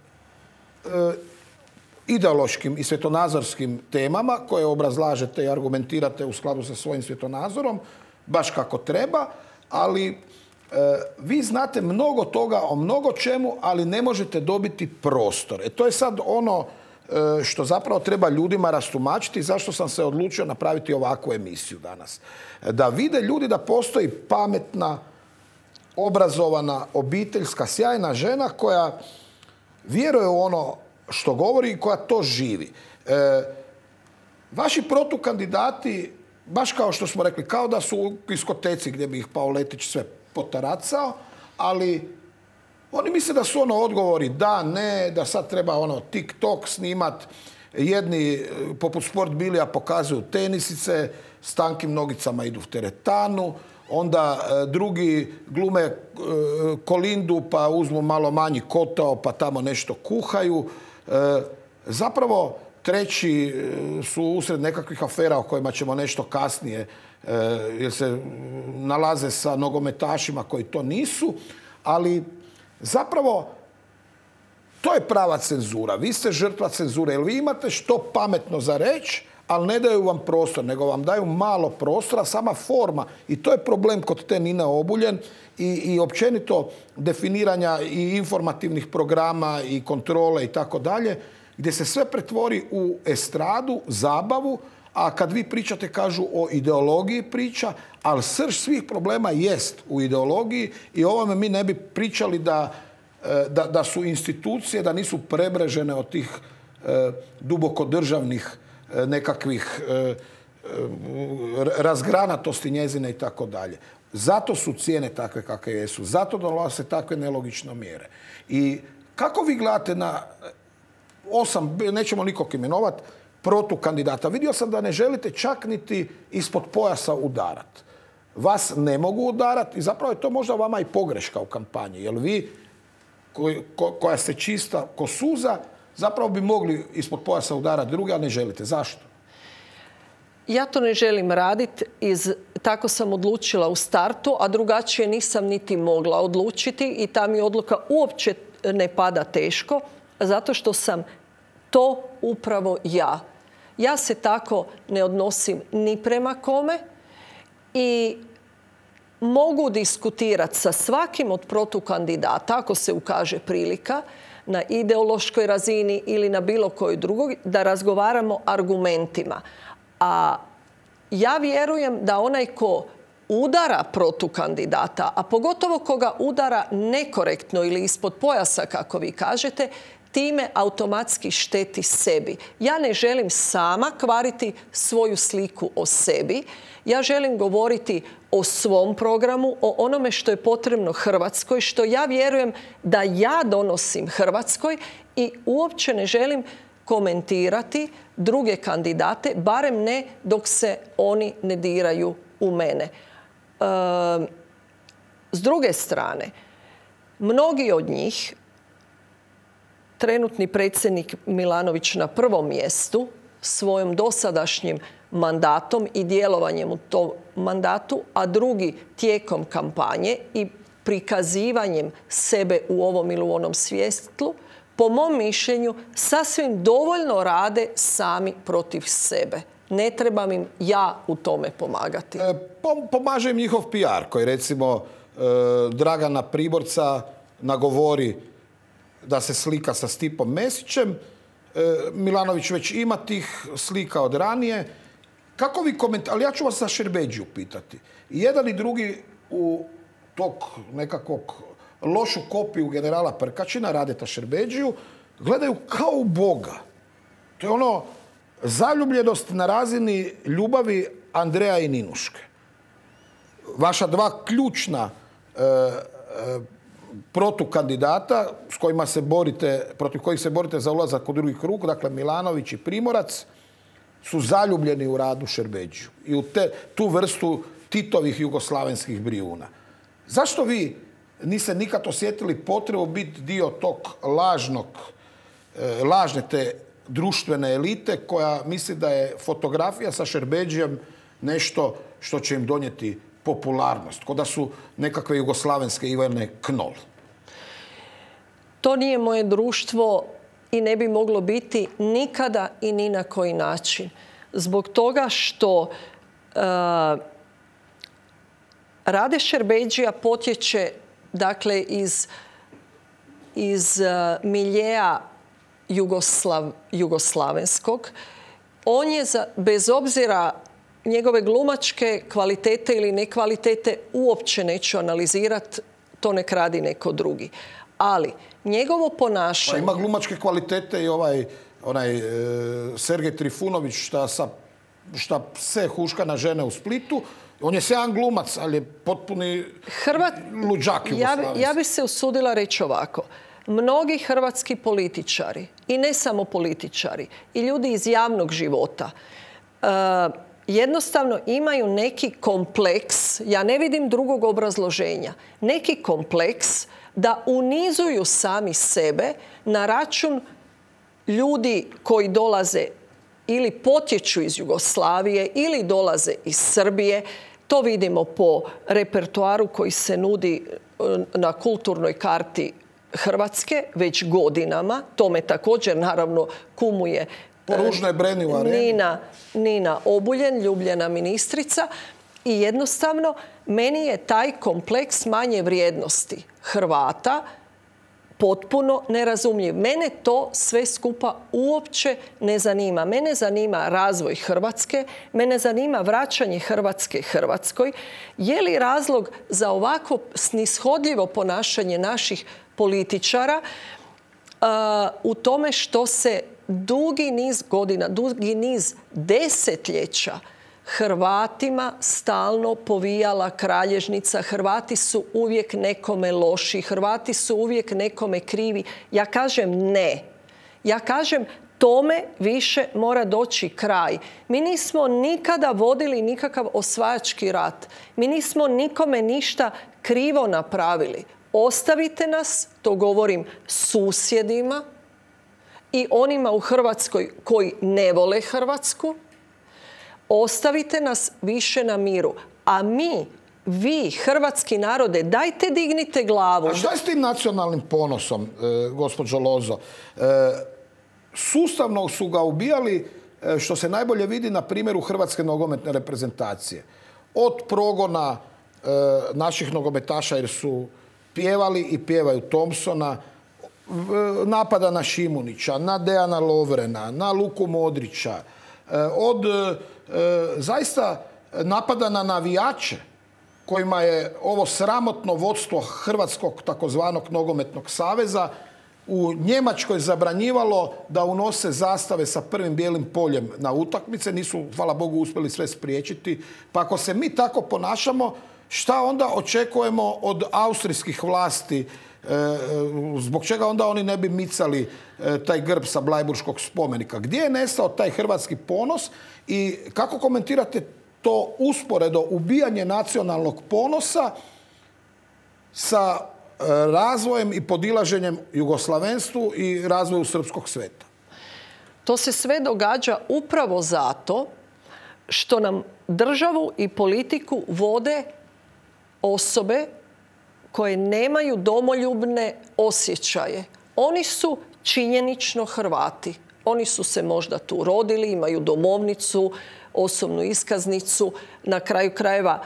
ideološkim i svjetonazorskim temama koje obrazlažete i argumentirate u skladu sa svojim svjetonazorom, baš kako treba, ali vi znate mnogo toga o mnogo čemu, ali ne možete dobiti prostor. To je sad ono što zapravo treba ljudima rastumačiti, zašto sam se odlučio napraviti ovakvu emisiju danas. Da vide ljudi da postoji pametna, obrazovana, obiteljska, sjajna žena koja vjeruje u ono što govori i koja to živi. Vaši protukandidati, baš kao što smo rekli, kao da su u diskoteci gdje bi ih Paoletić sve potaracao, ali oni misle da su odgovori da, ne, da sad treba TikTok snimat. Jedni, poput Sport Bilija, pokazuju tenisice, s tankim nogicama idu u teretanu, onda drugi glume Kolindu pa uzmu malo manji kotao pa tamo nešto kuhaju. Zapravo treći su usred nekakvih afera o kojima ćemo nešto kasnije, jer se nalaze sa nogometašima koji to nisu, ali zapravo to je prava cenzura. Vi ste žrtva cenzure, jer vi imate što pametno za reći, ali ne daju vam prostor, nego vam daju malo prostora, sama forma. I to je problem kod te Nine Obuljen i općenito definiranja i informativnih programa i kontrole i tako dalje, gdje se sve pretvori u estradu, zabavu, a kad vi pričate, kažu o ideologiji priča, ali srž svih problema jest u ideologiji i ovome mi ne bi pričali da su institucije, da nisu prebrežene od tih duboko državnih nekakvih razgranatosti njezine i tako dalje. Zato su cijene takve kakve jesu, zato donose takve nelogične mjere. I kako vi gledate na 8, nećemo nikog imenovat, protukandidata? Vidio sam da ne želite čak niti ispod pojasa udarat. Vas ne mogu udarat i zapravo je to možda vama i pogreška u kampanji, jer vi koja ste čista ko suza, zapravo bi mogli ispod pojasa udarati druge, a ne želite. Zašto? Ja to ne želim raditi, tako sam odlučila u startu, a drugačije nisam niti mogla odlučiti i ta mi odluka uopće ne pada teško, zato što sam to upravo ja. Ja se tako ne odnosim ni prema kome i mogu diskutirati sa svakim od protukandidata, ako se ukaže prilika, na ideološkoj razini ili na bilo kojoj drugoj, da razgovaramo argumentima. A ja vjerujem da onaj ko udara protukandidata, a pogotovo koga udara nekorektno ili ispod pojasa, kako vi kažete, time automatski šteti sebi. Ja ne želim sama kvariti svoju sliku o sebi. Ja želim govoriti o svom programu, o onome što je potrebno Hrvatskoj, što ja vjerujem da ja donosim Hrvatskoj i uopće ne želim komentirati druge kandidate, barem ne dok se oni ne diraju u mene. S druge strane, mnogi od njih, trenutni predsjednik Milanović na prvom mjestu, svojim dosadašnjim mandatom i djelovanjem u tom mandatu, a drugi tijekom kampanje i prikazivanjem sebe u ovom ili u onom svjetlu, po mom mišljenju sasvim dovoljno rade sami protiv sebe. Ne trebam im ja u tome pomagati. Pomaže im njihov PR koji recimo Dragana Priborca nagovori da se slika sa Stipom Mesićem. Milanović već ima tih slika od ranije. Kako vi komentirate, ali ja ću vas za Šerbedžiju pitati. I jedan i drugi u tog nekakvog lošu kopiju generala Prkačina, Radeta Šerbedžiju, gledaju kao u Boga. To je ono zaljubljenost na razini ljubavi Andreja i Ninuške. Vaša dva ključna protukandidata s kojima se borite, protiv kojih se borite za ulazak u drugi krug, dakle Milanović i Primorac, su zaljubljeni u Radu Šerbedžiju i u tu vrstu Titovih jugoslavenskih brijuna. Zašto vi niste nikad osjetili potrebu biti dio tog lažne te društvene elite koja misli da je fotografija sa Šerbedžijem nešto što će im donijeti popularnost, kao da su nekakve jugoslavenske Ivane Knol? To nije moje društvo i ne bi moglo biti nikada i ni na koji način. Zbog toga što Rade Šerbedžija potječe dakle iz miljeja jugoslavenskog. On je, bez obzira njegove glumačke kvalitete ili nekvalitete, uopće neću analizirati, to nek radi neko drugi. Ali njegovo ponašanje... Pa ima glumačke kvalitete i onaj Sergej Trifunović šta se huška na žene u Splitu. On je sjajan glumac, ali je potpuni luđak jugoslavenski. Ja bi se usudila reći ovako. Mnogi hrvatski političari, i ne samo političari, i ljudi iz javnog života, jednostavno imaju neki kompleks, ja ne vidim drugog obrazloženja, neki kompleks da unizuju sami sebe na račun ljudi koji dolaze ili potječu iz Jugoslavije ili dolaze iz Srbije. To vidimo po repertoaru koji se nudi na kulturnoj karti Hrvatske već godinama. Tome također naravno kumuje Nina Obuljen, ljubljena ministrica. I jednostavno meni je taj kompleks manje vrijednosti Hrvata potpuno nerazumljiv. Mene to sve skupa uopće ne zanima. Mene zanima razvoj Hrvatske, mene zanima vraćanje Hrvatske Hrvatskoj. Je li razlog za ovako snishodljivo ponašanje naših političara u tome što se dugi niz godina, dugi niz desetljeća Hrvatima stalno povijala kralježnica. Hrvati su uvijek nekome loši, Hrvati su uvijek nekome krivi. Ja kažem ne. Ja kažem tome više mora doći kraj. Mi nismo nikada vodili nikakav osvajački rat. Mi nismo nikome ništa krivo napravili. Ostavite nas, to govorim susjedima i onima u Hrvatskoj koji ne vole Hrvatsku, ostavite nas više na miru. A vi, hrvatski narode, dajte dignite glavu. A šta je s tim nacionalnim ponosom, gospođo Lozo? Sustavno su ga ubijali, što se najbolje vidi na primjeru hrvatske nogometne reprezentacije. Od progona naših nogometaša jer su pjevali i pjevaju Thompsona, napada na Šimunića, na Dejana Lovrena, na Luku Modrića, od zaista napada na navijače kojima je ovo sramotno vodstvo Hrvatskog takozvanog nogometnog saveza u Njemačkoj zabranjivalo da unose zastave sa prvim bijelim poljem na utakmice. Nisu, hvala Bogu, uspjeli sve spriječiti. Pa ako se mi tako ponašamo, šta onda očekujemo od austrijskih vlasti? Zbog čega onda oni ne bi micali taj grb sa Blajburškog spomenika? Gdje je nestao taj hrvatski ponos i kako komentirate to usporedo ubijanje nacionalnog ponosa sa razvojem i podilaženjem jugoslavenstvu i razvoju srpskog sveta? To se sve događa upravo zato što nam državu i politiku vode osobe koje nemaju domoljubne osjećaje. Oni su činjenično Hrvati. Oni su se možda tu rodili, imaju domovnicu, osobnu iskaznicu, na kraju krajeva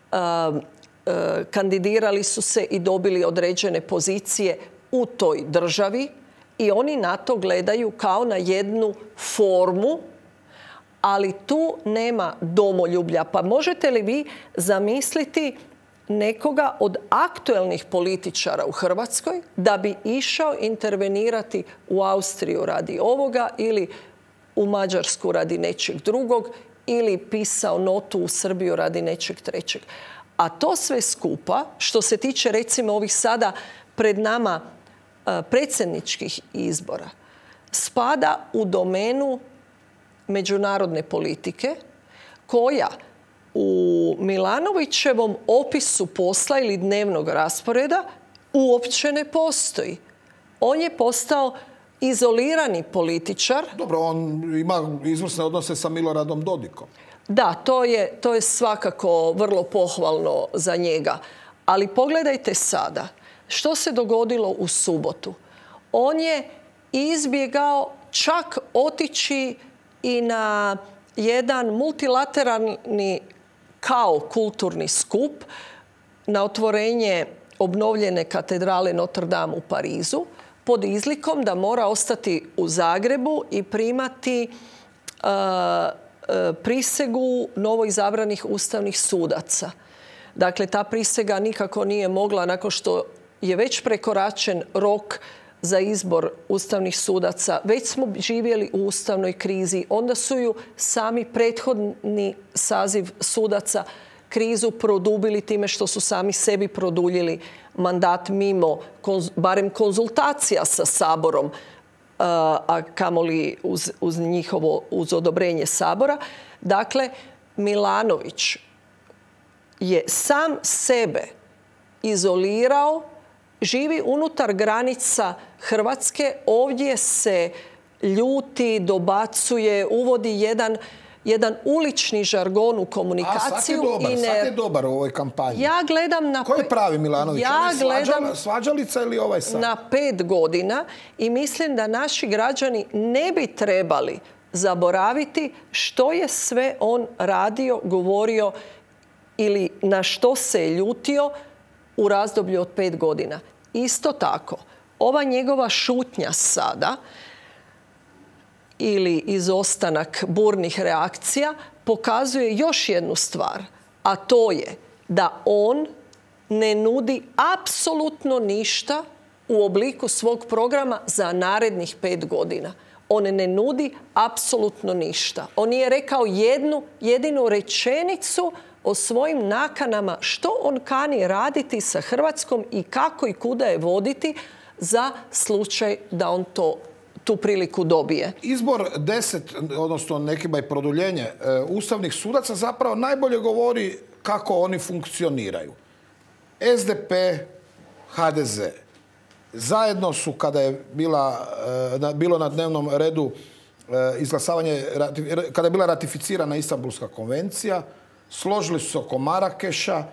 kandidirali su se i dobili određene pozicije u toj državi i oni na to gledaju kao na jednu formu, ali tu nema domoljublja. Pa možete li vi zamisliti nekoga od aktuelnih političara u Hrvatskoj da bi išao intervenirati u Austriju radi ovoga ili u Mađarsku radi nečeg drugog ili pisao notu u Srbiju radi nečeg trećeg? A to sve skupa, što se tiče recimo ovih sada pred nama predsjedničkih izbora, spada u domenu međunarodne politike koja u Milanovićevom opisu posla ili dnevnog rasporeda uopće ne postoji. On je postao izolirani političar. Dobro, on ima izvrsne odnose sa Miloradom Dodikom. Da, to je svakako vrlo pohvalno za njega. Ali pogledajte sada što se dogodilo u subotu. On je izbjegao čak otići i na jedan multilateralni kao kulturni skup na otvorenje obnovljene katedrale Notre Dame u Parizu pod izlikom da mora ostati u Zagrebu i primati prisegu novoizabranih ustavnih sudaca. Dakle, ta prisega nikako nije mogla, nakon što je već prekoračen rok za izbor ustavnih sudaca, već smo živjeli u ustavnoj krizi, onda su ju sami prethodni saziv sudaca krizu produbili time što su sami sebi produljili mandat mimo barem konzultacija sa Saborom, a kamoli uz odobrenje Sabora. Dakle, Milanović je sam sebe izolirao, živi unutar granica Hrvatske, ovdje se ljuti, dobacuje, uvodi jedan ulični žargon u komunikaciju. Svaki je dobar u ovoj kampanji. Ja gledam na... Ko je pravi Milanović? Ja gledam svađalica ili ovaj sad? Na 5 godina i mislim da naši građani ne bi trebali zaboraviti što je sve on radio, govorio ili na što se je ljutio u razdoblju od 5 godina. Isto tako, ova njegova šutnja sada ili izostanak burnih reakcija pokazuje još jednu stvar, a to je da on ne nudi apsolutno ništa u obliku svog programa za narednih 5 godina. On ne nudi apsolutno ništa. On nije rekao jedinu rečenicu o svojim nakanama što on kani raditi sa Hrvatskom i kako i kuda je voditi za slučaj da on tu priliku dobije. Izbor 10, odnosno nekima i produljenje ustavnih sudaca zapravo najbolje govori kako oni funkcioniraju. SDP, HDZ. Zajedno su, kada je bilo na dnevnom redu izglasavanje, kada je bila ratificirana Istanbulska konvencija, složili su se oko Marakeša,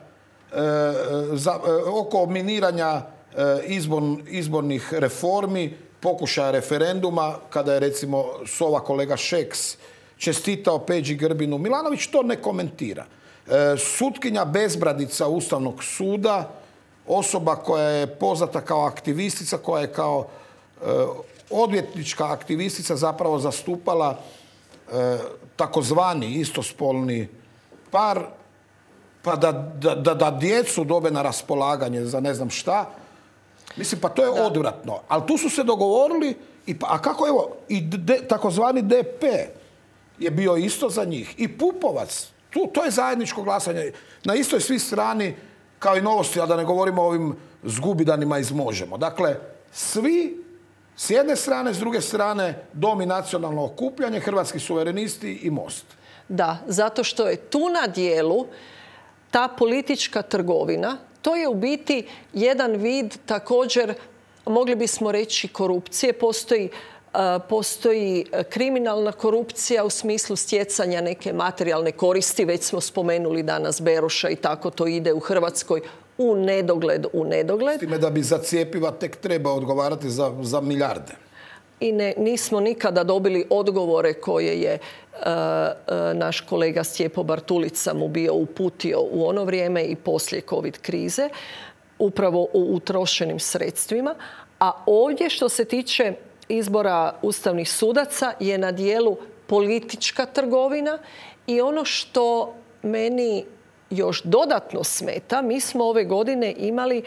oko miniranja izbornih reformi, pokušaja referenduma, kada je recimo Sova kolega Šeks čestitao Peđi Grbinu. Milanović to ne komentira. Sutkinja Bezbradica Ustavnog suda, osoba koja je poznata kao aktivistica, koja je kao odvjetnička aktivistica zapravo zastupala takozvani istospolni par, pa da djecu dobe na raspolaganje za ne znam šta. Mislim, pa to je odvratno. Ali tu su se dogovorili, a kako evo, i takozvani DP je bio isto za njih. I Pupovac, to je zajedničko glasanje. Na istoj svi strani, kao i Novosti, a da ne govorimo o ovim zgubidanima iz Možemo. Dakle, svi s jedne strane, s druge strane, Dom i nacionalno okupljanje, Hrvatski suverenisti i Most. Da, zato što je tu na dijelu ta politička trgovina. To je u biti jedan vid također, mogli bismo reći, korupcije. Postoji kriminalna korupcija u smislu stjecanja neke materijalne koristi. Već smo spomenuli danas Beroša i tako to ide u Hrvatskoj u nedogled. S time da bi za cjepiva tek treba odgovarati za milijarde. I nismo nikada dobili odgovore koje je naš kolega Stjepo Bartulica mu bio uputio u ono vrijeme i poslije COVID krize, upravo o utrošenim sredstvima. A ovdje što se tiče izbora ustavnih sudaca je na dijelu politička trgovina i ono što meni još dodatno smeta, mi smo ove godine imali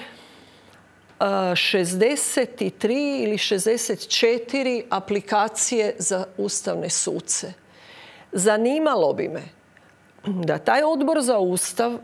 63 ili 64 aplikacije za ustavne suce. Zanimalo bi me da taj odbor za Ustav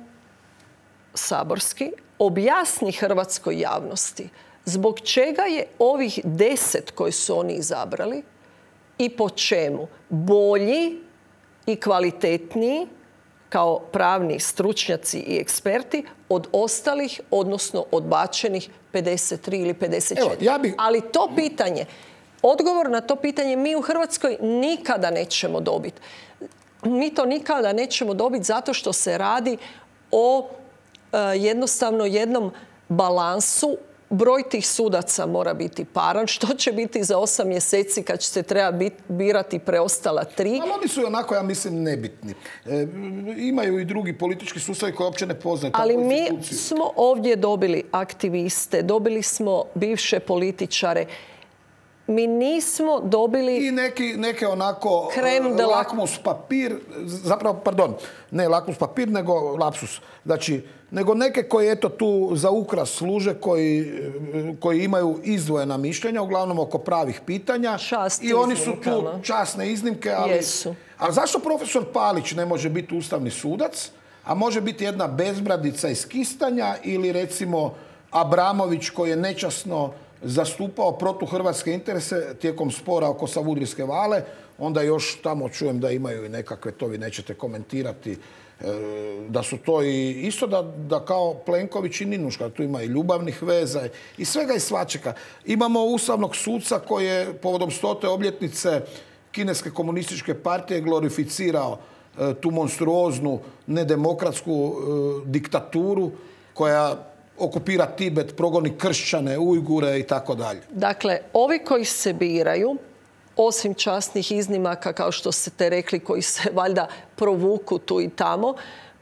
saborski objasni hrvatskoj javnosti zbog čega je ovih 10 koji su oni izabrali i po čemu bolji i kvalitetniji kao pravni stručnjaci i eksperti od ostalih, odnosno odbačenih 53 ili 54. Evo, Ali to pitanje, odgovor na to pitanje mi u Hrvatskoj nikada nećemo dobiti. Mi to nikada nećemo dobiti zato što se radi o jednostavno jednom balansu. Broj tih sudaca mora biti paran. Što će biti za 8 mjeseci kad će se treba birati preostala 3? Ali oni su onako, ja mislim, nebitni. Imaju i drugi politički sustavi koji uopće ne poznaju. Ali mi smo ovdje dobili aktiviste, dobili smo bivše političare. Mi nismo dobili... I neke onako lakmus papir, zapravo, pardon, ne lakmus papir, nego lapsus. Znači, nego neke koji eto tu za ukras služe, koji imaju izdvojena mišljenja, uglavnom oko pravih pitanja. I oni su tu časne iznimke, ali... Jesu. Ali zašto profesor Palić ne može biti ustavni sudac, a može biti jedna bezbradica iz Kistanja ili recimo Abramović koji je nečasno zastupao protuhrvatske interese tijekom spora oko Savudrijske vale, onda još tamo čujem da imaju i nekakve, to vi nećete komentirati, da su to i isto da kao Plenković i Ninuška, tu ima i ljubavnih veza i svega i svačega. Imamo ustavnog suca koji je povodom 100. obljetnice Kineske komunističke partije glorificirao tu monstruoznu nedemokratsku diktaturu koja okupira Tibet, progoni kršćane, Ujgure i tako dalje. Dakle, ovi koji se biraju, osim časnih iznimaka, kao što ste rekli, koji se valjda provuku tu i tamo,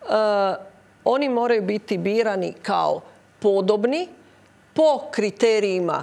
oni moraju biti birani kao podobni po kriterijima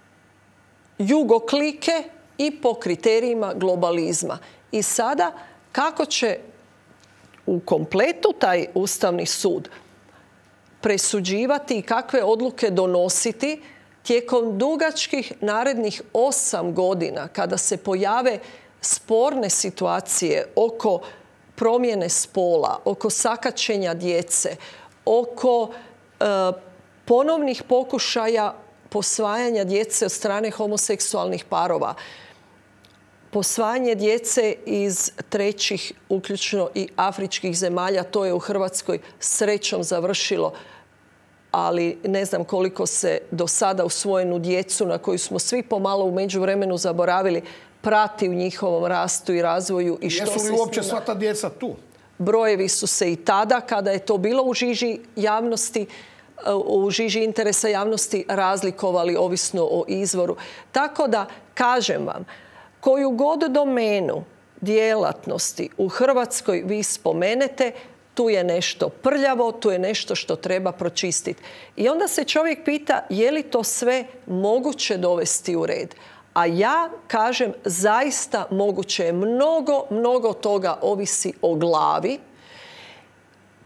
jugoklike i po kriterijima globalizma. I sada, kako će u kompletu taj Ustavni sud presuđivati i kakve odluke donositi tijekom dugačkih narednih 8 godina kada se pojave sporne situacije oko promjene spola, oko sakaćenja djece, oko ponovnih pokušaja posvajanja djece od strane homoseksualnih parova, posvajanje djece iz trećih, uključno i afričkih zemalja, to je u Hrvatskoj srećom završilo, ali ne znam koliko se do sada usvojenu djecu, na koju smo svi pomalo u međuvremenu zaboravili, prati u njihovom rastu i razvoju. I jesu li uopće sva ta djeca tu? Brojevi su se i tada, kada je to bilo u žiži javnosti, u žiži interesa javnosti, razlikovali ovisno o izvoru. Tako da, kažem vam, koju god domenu djelatnosti u Hrvatskoj vi spomenete, tu je nešto prljavo, tu je nešto što treba pročistiti. I onda se čovjek pita je li to sve moguće dovesti u red. A ja kažem zaista moguće je. Mnogo toga ovisi o glavi.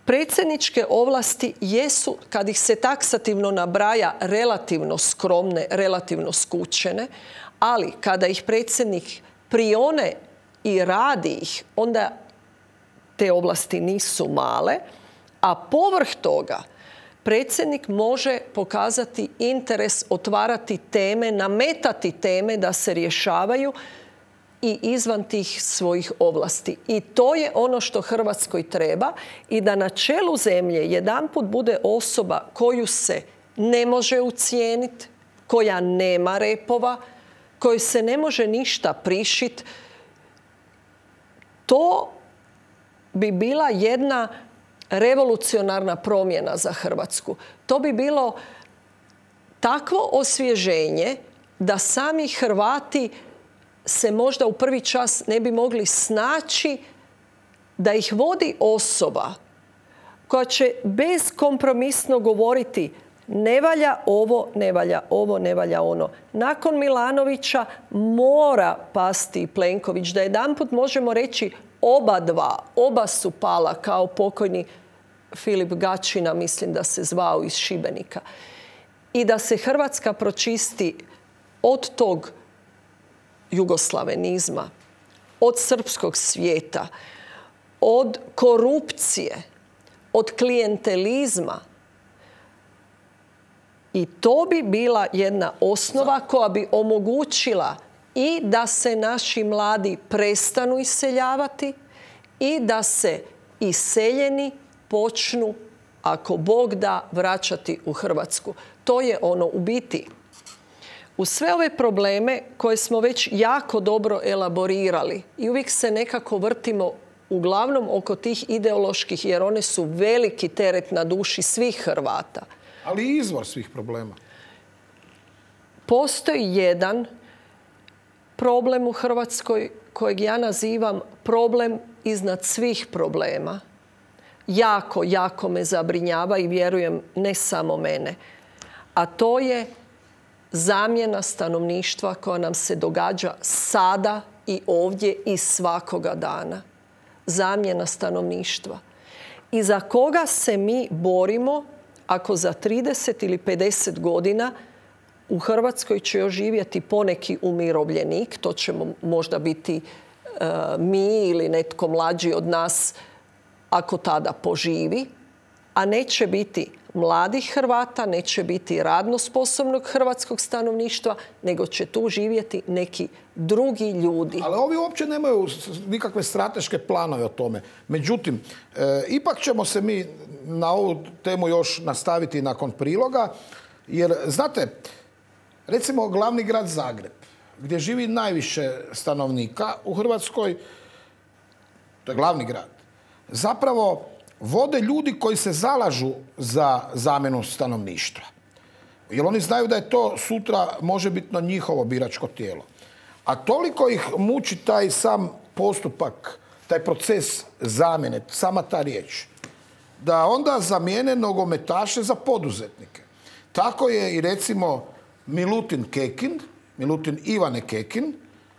Predsjedničke ovlasti jesu, kad ih se taksativno nabraja, relativno skromne, relativno skučene, ali kada ih predsjednik prione i radi ih, onda te ovlasti nisu male, a povrh toga predsjednik može pokazati interes, otvarati teme, nametati teme da se rješavaju i izvan tih svojih ovlasti. I to je ono što Hrvatskoj treba i da na čelu zemlje jedanput bude osoba koju se ne može ucijeniti, koja nema repova, kojoj se ne može ništa prišiti. To bi bila jedna revolucionarna promjena za Hrvatsku. To bi bilo takvo osvježenje da sami Hrvati se možda u prvi čas ne bi mogli snaći da ih vodi osoba koja će bezkompromisno govoriti ne valja ovo, ne valja ovo, ne valja ono. Nakon Milanovića mora pasti Plenković, da jedanput možemo reći oba su pala, kao pokojni Filip Gačina, mislim da se zvao, iz Šibenika. I da se Hrvatska pročisti od tog jugoslavenizma, od srpskog svijeta, od korupcije, od klijentelizma. I to bi bila jedna osnova koja bi omogućila i da se naši mladi prestanu iseljavati i da se iseljeni počnu, ako Bog da, vraćati u Hrvatsku. To je ono u biti. U sve ove probleme koje smo već jako dobro elaborirali i uvijek se nekako vrtimo uglavnom oko tih ideoloških, jer one su veliki teret na duši svih Hrvata. Ali i izvor svih problema. Postoji jedan problem u Hrvatskoj kojeg ja nazivam problem iznad svih problema. Jako, jako me zabrinjava i vjerujem ne samo mene. A to je zamjena stanovništva koja nam se događa sada i ovdje i svakoga dana. Zamjena stanovništva. I za koga se mi borimo ako za 30 ili 50 godina u Hrvatskoj će još živjeti poneki umirovljenik, to ćemo možda biti mi ili netko mlađi od nas ako tada poživi, a neće biti mladih Hrvata, neće biti radno sposobnog hrvatskog stanovništva, nego će tu živjeti neki drugi ljudi. Ali ovi uopće nemaju nikakve strateške planove o tome. Međutim, ipak ćemo se mi na ovu temu još nastaviti nakon priloga, jer, znate, recimo glavni grad Zagreb, gdje živi najviše stanovnika u Hrvatskoj, to je glavni grad, zapravo vode ljudi koji se zalažu za zamjenu stanovništva. Jer oni znaju da je to sutra možebitno njihovo biračko tijelo. A toliko ih muči taj sam postupak, taj proces zamjene, sama ta riječ, da onda zamijene nogometaše za poduzetnike. Tako je i recimo Milutin Ivane Kekin,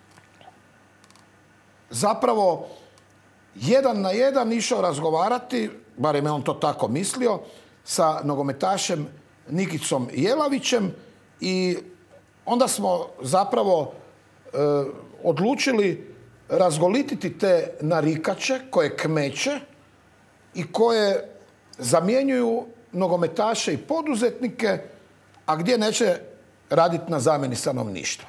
zapravo 1 na 1 išao razgovarati, barem je on to tako mislio, sa nogometašem Nikicom Jelavićem i onda smo zapravo odlučili razgolititi te narikače koje kmeće i koje zamjenjuju nogometaše i poduzetnike, a gdje neće raditi na zamjeni stanovništva.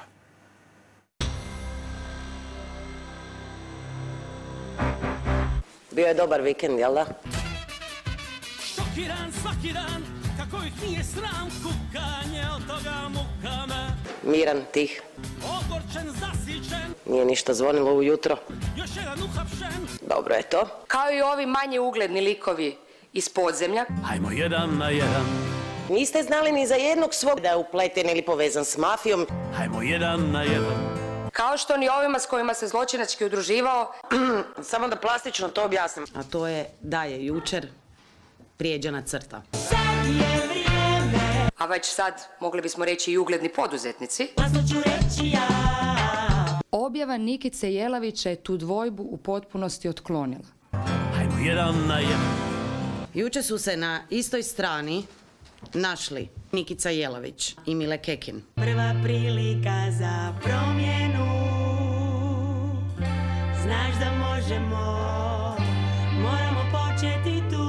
Bio je dobar vikend, jel da? Šokiran svaki dan, kako ih nije sram kukanje, od toga muka me. Miran, tih. Ogorčen, zasićen, Nije ništa zvonilo ujutro. još jedan uhapšen. Dobro je to. Kao i ovi manje ugledni likovi iz podzemlja. Hajmo 1 na 1. Niste znali ni za jednog svog da je upleten ili povezan s mafijom. Hajmo 1 na 1. Kao što ni ovima s kojima se zločinački udruživao. Samo da plastično to objasnim. A to je da je jučer prijeđena crta. A već sad mogli bismo reći i ugledni poduzetnici. Objava Nikice Jelavića je tu dvojbu u potpunosti otklonila. Hajmo 1 na 1. Jučer su se na istoj strani našli Nikica Jelavić i Mile Kekin. Prva prilika za promjenu. Znaš da možemo, moramo početi tu.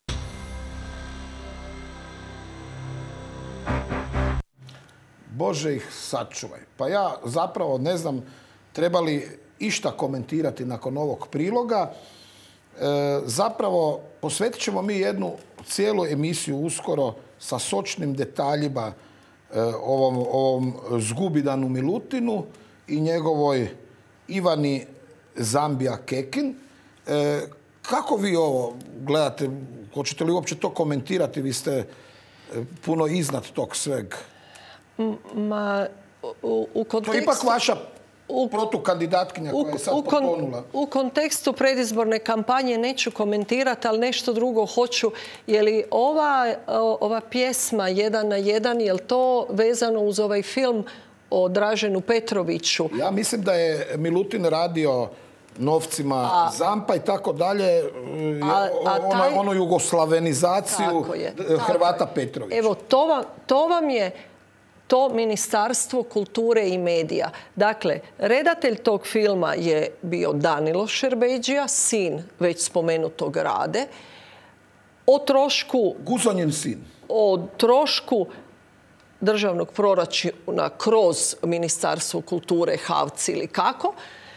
Bože ih sačuvaj. Pa ja zapravo ne znam treba li išta komentirati nakon ovog priloga. Zapravo posvetit ćemo mi jednu cijelu emisiju uskoro sa sočnim detaljima ovom Zgubidanu Milutinu i njegovoj Ivani Zambija Kekin. Kako vi ovo gledate? Hoćete li uopće to komentirati? Vi ste puno iznad tog sveg. Ma, u kontekstu... To je ipak vaša protukandidatkinja koja je sad potonula. U kontekstu predizborne kampanje neću komentirati, ali nešto drugo hoću. Je li ova pjesma 1 na 1, je li to vezano uz ovaj film o Draženu Petroviću? Ja mislim da je Milutin radio novcima Zampa i tako dalje, onu jugoslavenizaciju Hrvata Petrovića. Evo, to vam je to Ministarstvo kulture i medija. Dakle, redatelj tog filma je bio Danilo Šerbedžija, sin već spomenutog Rade. O trošku... Guzonjen sin. O trošku državnog proračuna kroz Ministarstvo kulture, HAVC ili kako,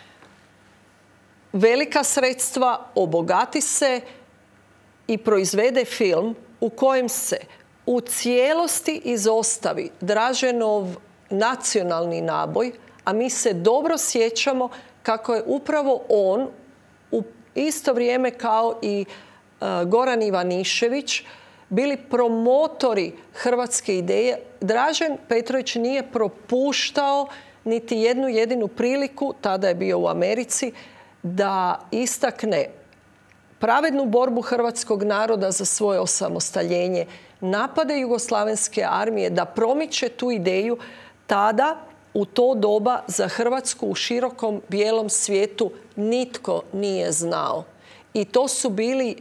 velika sredstva, obogati se i proizvede film u kojem se u cijelosti izostavi Draženov nacionalni naboj, a mi se dobro sjećamo kako je upravo on u isto vrijeme kao i Goran Ivanišević bili promotori hrvatske ideje. Dražen Petrović nije propuštao niti jednu jedinu priliku, tada je bio u Americi, da istakne pravednu borbu hrvatskog naroda za svoje osamostaljenje, napade jugoslavenske armije, da promiče tu ideju. Tada, u to doba, za Hrvatsku u širokom bijelom svijetu nitko nije znao. I to su bili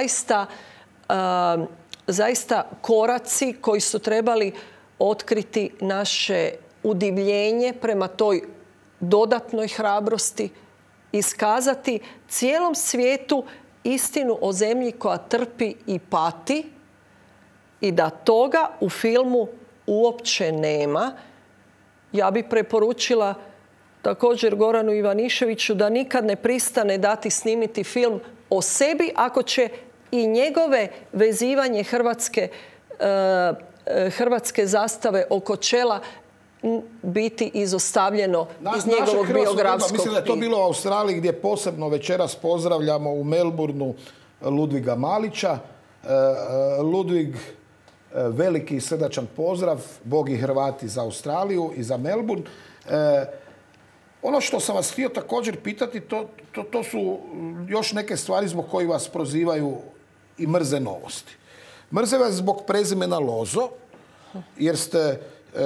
zaista koraci koji su trebali otkriti naše udivljenje prema toj dodatnoj hrabrosti, iskazati cijelom svijetu istinu o zemlji koja trpi i pati i da toga u filmu uopće nema. Ja bih preporučila također Goranu Ivaniševiću da nikad ne pristane dati snimiti film o sebi ako će i njegove vezivanje hrvatske zastave oko čela biti izostavljeno iz njegovog biografskog. Mislim da je to bilo u Australiji gdje posebno večeras pozdravljamo u Melbourneu Ludviga Malića. Ludvig, veliki i srdačan pozdrav, Bog i Hrvati za Australiju i za Melbourne. Ono što sam vas htio također pitati, to su još neke stvari zbog kojih vas prozivaju i mrze Novosti. Mrze vas zbog prezimena Lozo, jer ste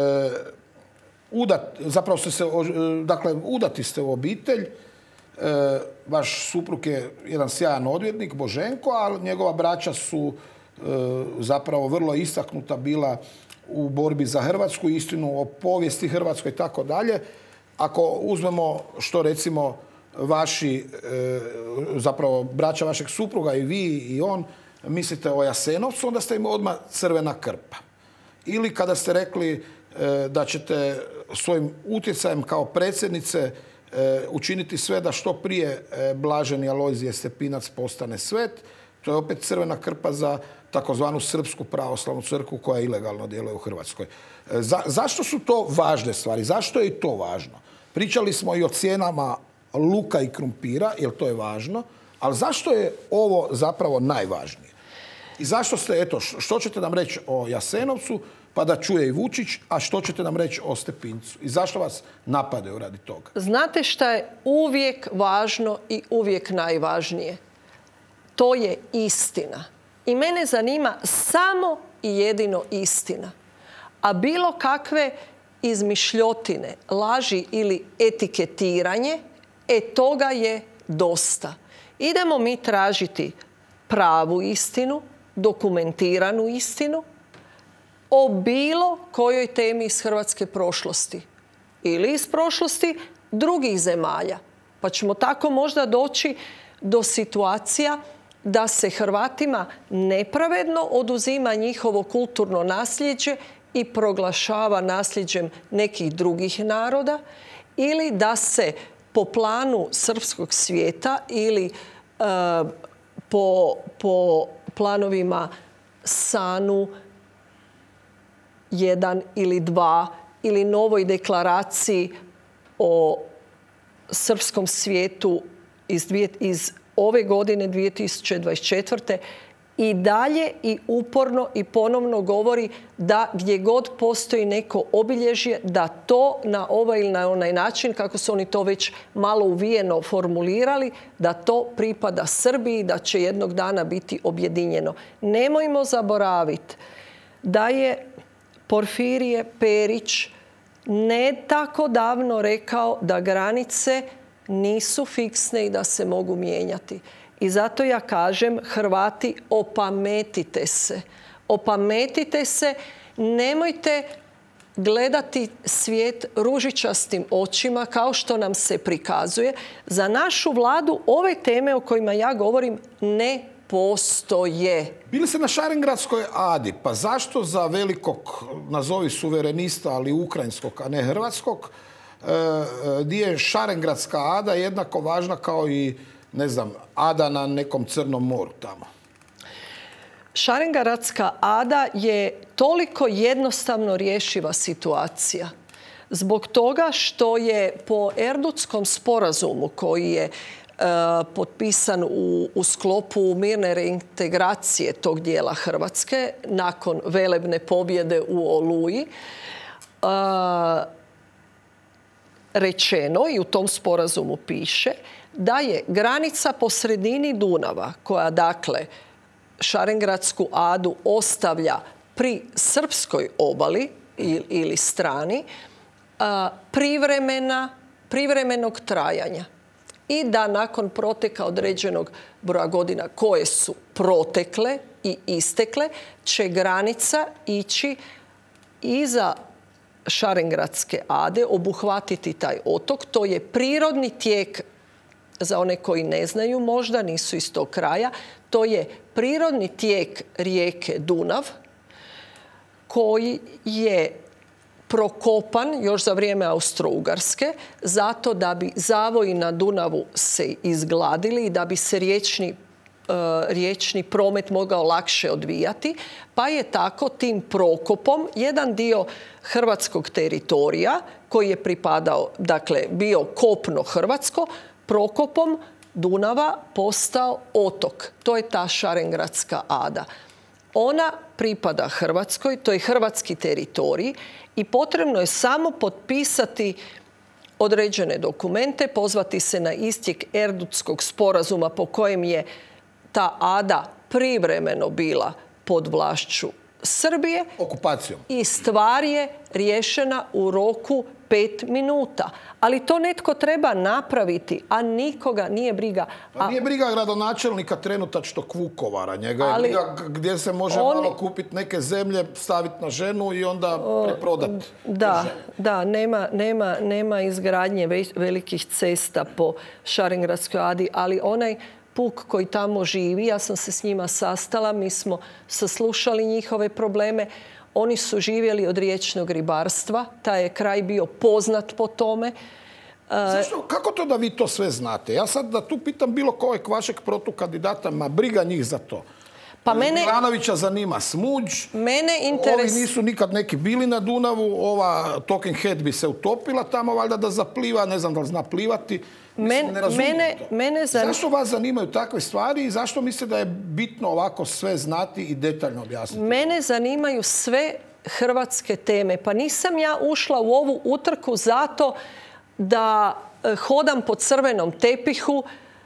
udati ste u obitelj. Vaš suprug je jedan sjajan odvjetnik, Boženko, ali njegova braća su zapravo vrlo istaknuta bila u borbi za Hrvatsku, istinu o povijesti Hrvatskoj i tako dalje. Ako uzmemo što recimo vaši, zapravo braća vašeg supruga i vi i on, mislite o Jasenovcu, onda ste im odmah crvena krpa. Ili kada ste rekli da ćete svojim utjecajem kao predsjednice učiniti sve da što prije blaženi Alojzije Stepinac postane svet, to je opet crvena krpa za takozvanu Srpsku pravoslavnu crkvu koja ilegalno djeluje u Hrvatskoj. Zašto su to važne stvari? Zašto je i to važno? Pričali smo i o cijenama luka i krumpira, jer to je važno, ali zašto je ovo zapravo najvažnije? I zašto ste, eto, što ćete nam reći o Jasenovcu, pa da čuje i Vučić, a što ćete nam reći o Stepincu? I zašto vas napadaju radi toga? Znate šta je uvijek važno i uvijek najvažnije? To je istina. I mene zanima samo i jedino istina. A bilo kakve izmišljotine, laži ili etiketiranje, toga je dosta. Idemo mi tražiti pravu istinu, dokumentiranu istinu o bilo kojoj temi iz hrvatske prošlosti ili iz prošlosti drugih zemalja. Pa ćemo tako možda doći do situacija da se Hrvatima nepravedno oduzima njihovo kulturno nasljeđe i proglašava nasljeđem nekih drugih naroda, ili da se po planu srpskog svijeta ili po planovima SANU 1 ili 2 ili novoj deklaraciji o srpskom svijetu iz ove godine 2024. i dalje i uporno i ponovno govori da gdje god postoji neko obilježje, da to na ovaj ili na onaj način, kako su oni to već malo uvijeno formulirali, da to pripada Srbiji, da će jednog dana biti objedinjeno. Nemojmo zaboraviti da je Porfirije Perić ne tako davno rekao da granice nisu fiksne i da se mogu mijenjati. I zato ja kažem, Hrvati, opametite se. Opametite se, nemojte gledati svijet ružičastim očima kao što nam se prikazuje. Za našu vladu ove teme o kojima ja govorim ne postoje. Bili ste na Šarengradskoj adi, pa zašto za velikog, nazovi suverenista, ali ukrajinskog, a ne hrvatskog, gdje je Šarengradska ada jednako važna kao i, ne znam, ada na nekom Crnom moru tamo? Šarengradska ada je toliko jednostavno rješiva situacija. Zbog toga što je po Erdutskom sporazumu koji je potpisan u sklopu mirne reintegracije tog dijela Hrvatske nakon velebne pobjede u Oluji, rečeno i u tom sporazumu piše da je granica po sredini Dunava, koja dakle Šarengradsku adu ostavlja pri srpskoj obali ili strani, privremenog trajanja. I da nakon proteka određenog broja godina koje su protekle i istekle, će granica ići iza Šarengradske ade, obuhvatiti taj otok. To je prirodni tijek, za one koji ne znaju možda, nisu iz tog kraja, to je prirodni tijek rijeke Dunav koji je prokopan još za vrijeme Austro-Ugarske, zato da bi zavoji na Dunavu se izgladili i da bi se riječni promet mogao lakše odvijati, pa je tako tim prokopom jedan dio hrvatskog teritorija koji je pripadao, dakle bio kopno hrvatsko, prokopom Dunava postao otok. To je ta Šarengradska ada. Ona pripada Hrvatskoj, to je hrvatski teritorij i potrebno je samo potpisati određene dokumente, pozvati se na istjek Erdutskog sporazuma po kojem je ta ada privremeno bila pod vlašću Srbije. Okupacijom. I stvar je riješena u roku 5 minuta. Ali to netko treba napraviti, a nikoga nije briga. Pa nije briga gradonačelnika trenutačnog Vukovara. Njega je briga gdje se može malo kupiti neke zemlje, staviti na ženu i onda preprodati. Da, nema izgradnje velikih cesta po Šarengradskoj adi, ali onaj puk koji tamo živi, ja sam se s njima sastala, mi smo saslušali njihove probleme. Oni su živjeli od riječnog ribarstva, taj je kraj bio poznat po tome. Zašto? Kako to da vi to sve znate? Ja sad da tu pitam bilo kojeg vašeg protukandidata, ma briga njih za to. Pa Milanovića zanima Smuđ, ovi nisu nikad neki bili na Dunavu, ova Talking Head bi se utopila tamo, valjda da zapliva, ne znam da li zna plivati. Ne razumijem to. Zašto vas zanimaju takve stvari i zašto mislite da je bitno ovako sve znati i detaljno objasniti? Mene zanimaju sve hrvatske teme. Pa nisam ja ušla u ovu utrku zato da hodam po crvenom tepihu,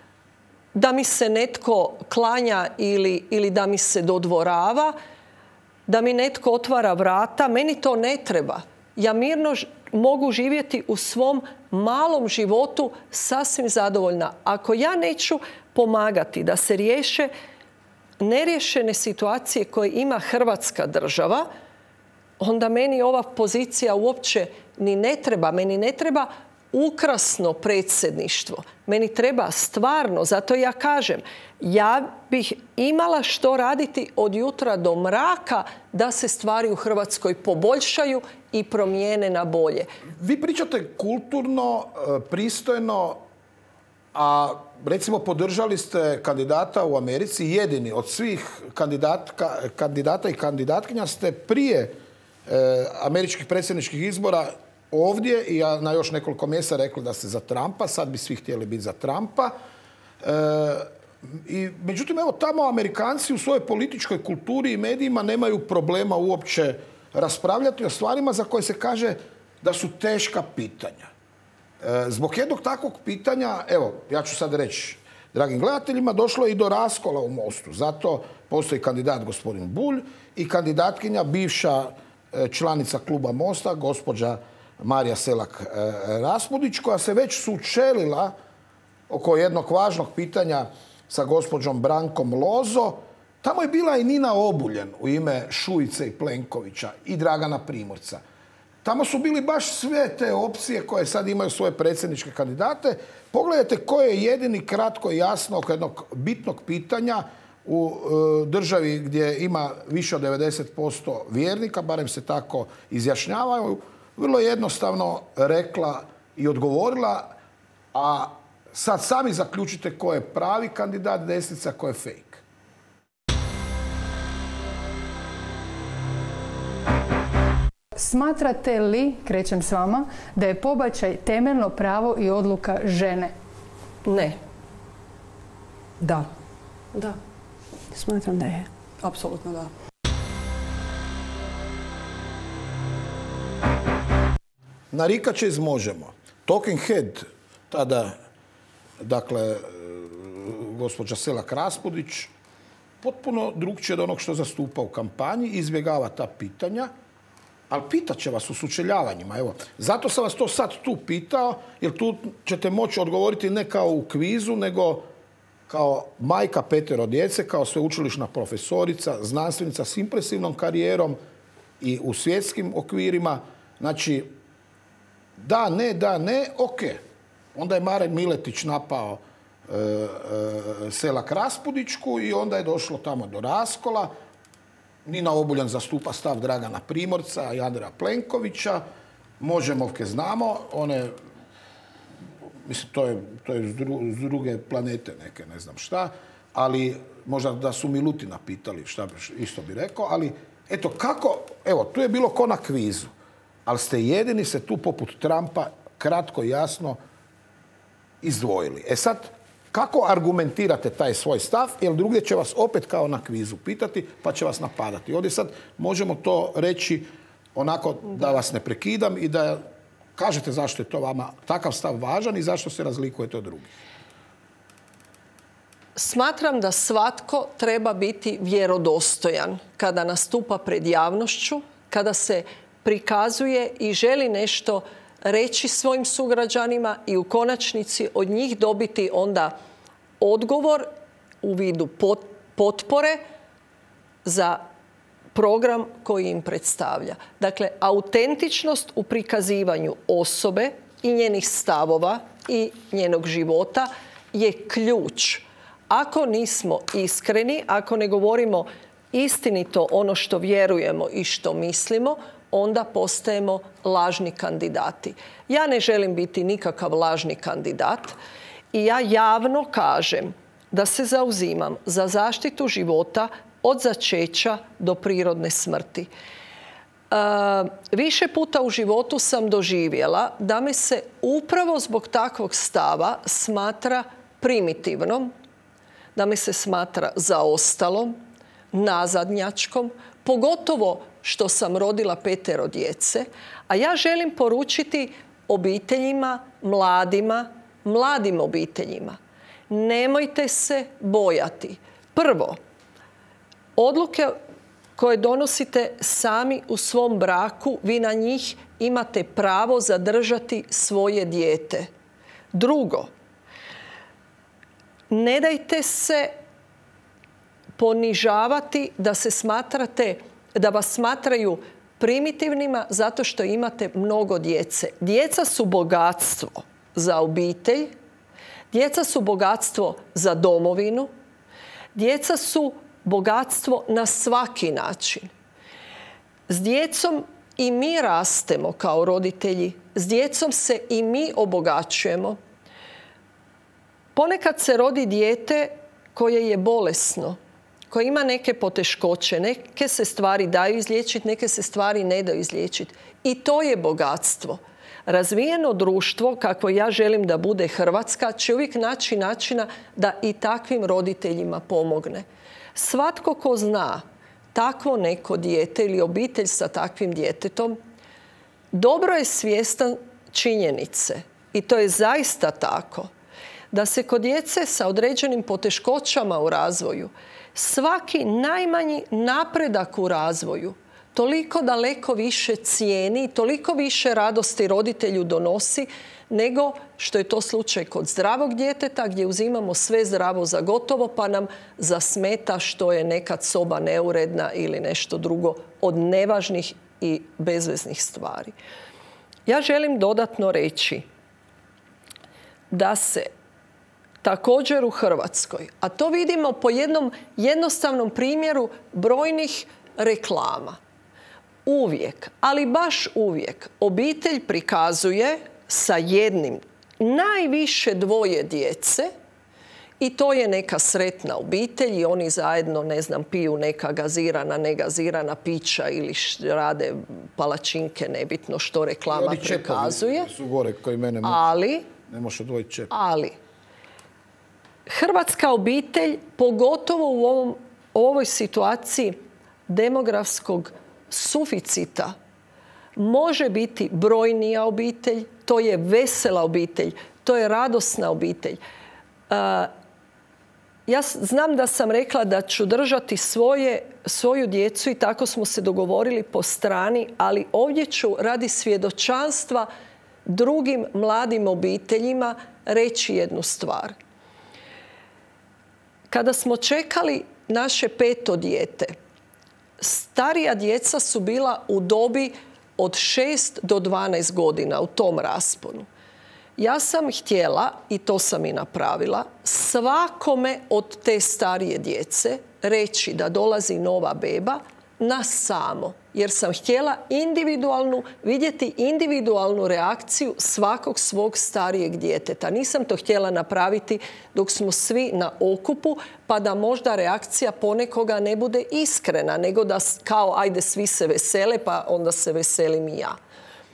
da mi se netko klanja ili da mi se dodvorava, da mi netko otvara vrata. Meni to ne treba. Ja mirno mogu živjeti u svom malom životu sasvim zadovoljna. Ako ja neću pomagati da se riješe neriješene situacije koje ima Hrvatska država, onda meni ova pozicija uopće ni ne treba. Meni ne treba ukrasno predsjedništvo. Meni treba stvarno, zato ja kažem, ja bih imala što raditi od jutra do mraka da se stvari u Hrvatskoj poboljšaju i promijene na bolje. Vi pričate kulturno, pristojno, a recimo podržali ste kandidata u Americi, jedini od svih kandidata i kandidatkinja ste prije američkih predsjedničkih izbora ovdje i na još nekoliko mjesta rekli da ste za Trumpa, sad bi svi htjeli biti za Trumpa. Međutim, evo tamo Amerikanci u svojoj političkoj kulturi i medijima nemaju problema uopće raspravljati o stvarima za koje se kaže da su teška pitanja. Zbog jednog takvog pitanja, evo, ja ću sad reći dragim gledateljima, došlo je i do raskola u Mostu. Zato postoji kandidat gospodin Bulj i kandidatkinja, bivša članica kluba Mosta, gospođa Marija Selak-Raspudić, koja se već sučelila oko jednog važnog pitanja sa gospođom Brankom Lozo. Tamo je bila i Nina Obuljen u ime Šuice i Plenkovića i Dragana Primorca. Tamo su bili baš sve te opcije koje sad imaju svoje predsjedničke kandidate. Pogledajte ko je jedini kratko i jasno oko jednog bitnog pitanja u državi gdje ima više od 90% vjernika, barem se tako izjašnjavaju, vrlo jednostavno rekla i odgovorila, a sad sami zaključite ko je pravi kandidat desnica, ko je fake. Smatrate li, krećem s vama, da je pobačaj temeljno pravo i odluka žene? Ne. Da. Da. Smatram da je. Apsolutno da. Narikač iz Možemo. Talking Head, tada, dakle, gospođa Selak-Raspudić, potpuno drugčije od onog što zastupa u kampanji, izbjegava ta pitanja, ali pitat će vas u sučeljavanjima. Evo, zato sam vas to sad tu pitao, jer tu ćete moći odgovoriti ne kao u kvizu, nego kao majka 5 djece, kao sveučilišna profesorica, znanstvenica s impresivnom karijerom i u svjetskim okvirima. Znači, da, ne, ok. Onda je Maren Miletić napao Selak-Raspudićku i onda je došlo tamo do raskola. Nina Obuljen zastupa stav Dragana Primorca i Andreja Plenkovića. Možemovke znamo, one, mislim, to je s druge planete neke, ne znam šta, ali možda da su Milutina pitali, šta isto bi rekao, ali eto kako, evo, tu je bilo ko na kvizu, ali ste jedini se tu poput Trumpa kratko i jasno izdvojili. E sad, kako argumentirate taj svoj stav, jer drugdje će vas opet kao na kvizu pitati, pa će vas napadati. Ovdje sad možemo to reći onako da vas ne prekidam i da kažete zašto je to vama takav stav važan i zašto se razlikujete od drugih. Smatram da svatko treba biti vjerodostojan kada nastupa pred javnošću, kada se prikazuje i želi nešto reći svojim sugrađanima i u konačnici od njih dobiti onda odgovor u vidu potpore za program koji im predstavlja. Dakle, autentičnost u prikazivanju osobe i njenih stavova i njenog života je ključ. Ako nismo iskreni, ako ne govorimo istinito ono što vjerujemo i što mislimo, onda postajemo lažni kandidati. Ja ne želim biti nikakav lažni kandidat i ja javno kažem da se zauzimam za zaštitu života od začeća do prirodne smrti. Više puta u životu sam doživjela da me se upravo zbog takvog stava smatra primitivnom, da me se smatra zaostalom, nazadnjačkom, pogotovo što sam rodila 5 djece, a ja želim poručiti obiteljima, mladim obiteljima. Nemojte se bojati. Prvo, odluke koje donosite sami u svom braku, vi na njih imate pravo zadržati svoje dijete. Drugo, ne dajte se ponižavati da vas smatraju primitivnima zato što imate mnogo djece. Djeca su bogatstvo za obitelj, djeca su bogatstvo za domovinu, djeca su bogatstvo na svaki način. S djecom i mi rastemo kao roditelji, s djecom se i mi obogaćujemo. Ponekad se rodi dijete koje je bolesno, koje ima neke poteškoće, neke se stvari daju izliječiti, neke se stvari ne daju izliječiti. I to je bogatstvo. Razvijeno društvo, kako ja želim da bude Hrvatska, će uvijek naći načina da i takvim roditeljima pomogne. Svatko ko zna takvo neko dijete ili obitelj sa takvim djetetom, dobro je svjestan činjenice, i to je zaista tako, da se kod djece sa određenim poteškoćama u razvoju svaki najmanji napredak u razvoju toliko daleko više cijeni, toliko više radosti roditelju donosi nego što je to slučaj kod zdravog djeteta gdje uzimamo sve zdravo za gotovo pa nam zasmeta što je nekad soba neuredna ili nešto drugo od nevažnih i bezveznih stvari. Ja želim dodatno reći da se također u Hrvatskoj, a to vidimo po jednom jednostavnom primjeru brojnih reklama, uvijek, ali baš uvijek, obitelj prikazuje sa jednim, najviše dvoje djece i to je neka sretna obitelj i oni zajedno, ne znam, piju neka gazirana, negazirana pića ili rade palačinke, nebitno što reklama prikazuje. Su gore koji mene ne može odvojiti čep. Ali hrvatska obitelj, pogotovo u ovoj situaciji demografskog suficita, može biti brojnija obitelj, to je vesela obitelj, to je radosna obitelj. Ja znam da sam rekla da ću držati svoju djecu i tako smo se dogovorili po strani, ali ovdje ću radi svjedočanstva drugim mladim obiteljima reći jednu stvar. Kada smo čekali naše 5. dijete, starija djeca su bila u dobi od 6 do 12 godina u tom rasponu. Ja sam htjela, i to sam i napravila, svakome od te starije djece reći da dolazi nova beba na samo. Jer sam htjela vidjeti individualnu reakciju svakog svog starijeg djeteta. Nisam to htjela napraviti dok smo svi na okupu, pa da možda reakcija ponekoga ne bude iskrena, nego da kao ajde svi se vesele, pa onda se veselim i ja.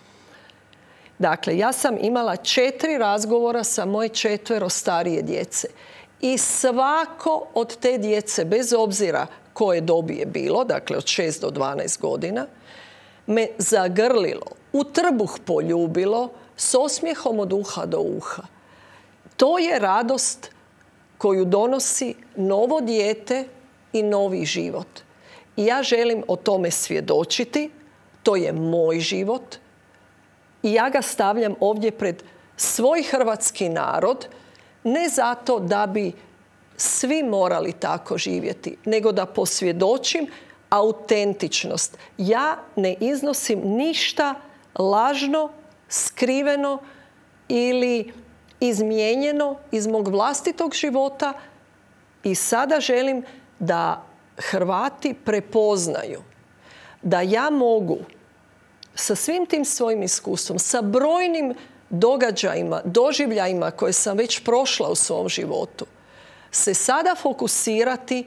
Dakle, ja sam imala 4 razgovora sa moje 4 starije djece. I svako od te djece, bez obzira koje dobi je bilo, dakle od 6 do 12 godina, me zagrlilo, u trbuh poljubilo, s osmijehom od uha do uha. To je radost koju donosi novo dijete i novi život. I ja želim o tome svjedočiti. To je moj život. I ja ga stavljam ovdje pred svoj hrvatski narod, ne zato da bi svi morali tako živjeti, nego da posvjedočim autentičnost. Ja ne iznosim ništa lažno, skriveno ili izmijenjeno iz mog vlastitog života i sada želim da Hrvati prepoznaju da ja mogu sa svim tim svojim iskustvom, sa brojnim događajima, doživljajima koje sam već prošla u svom životu, se sada fokusirati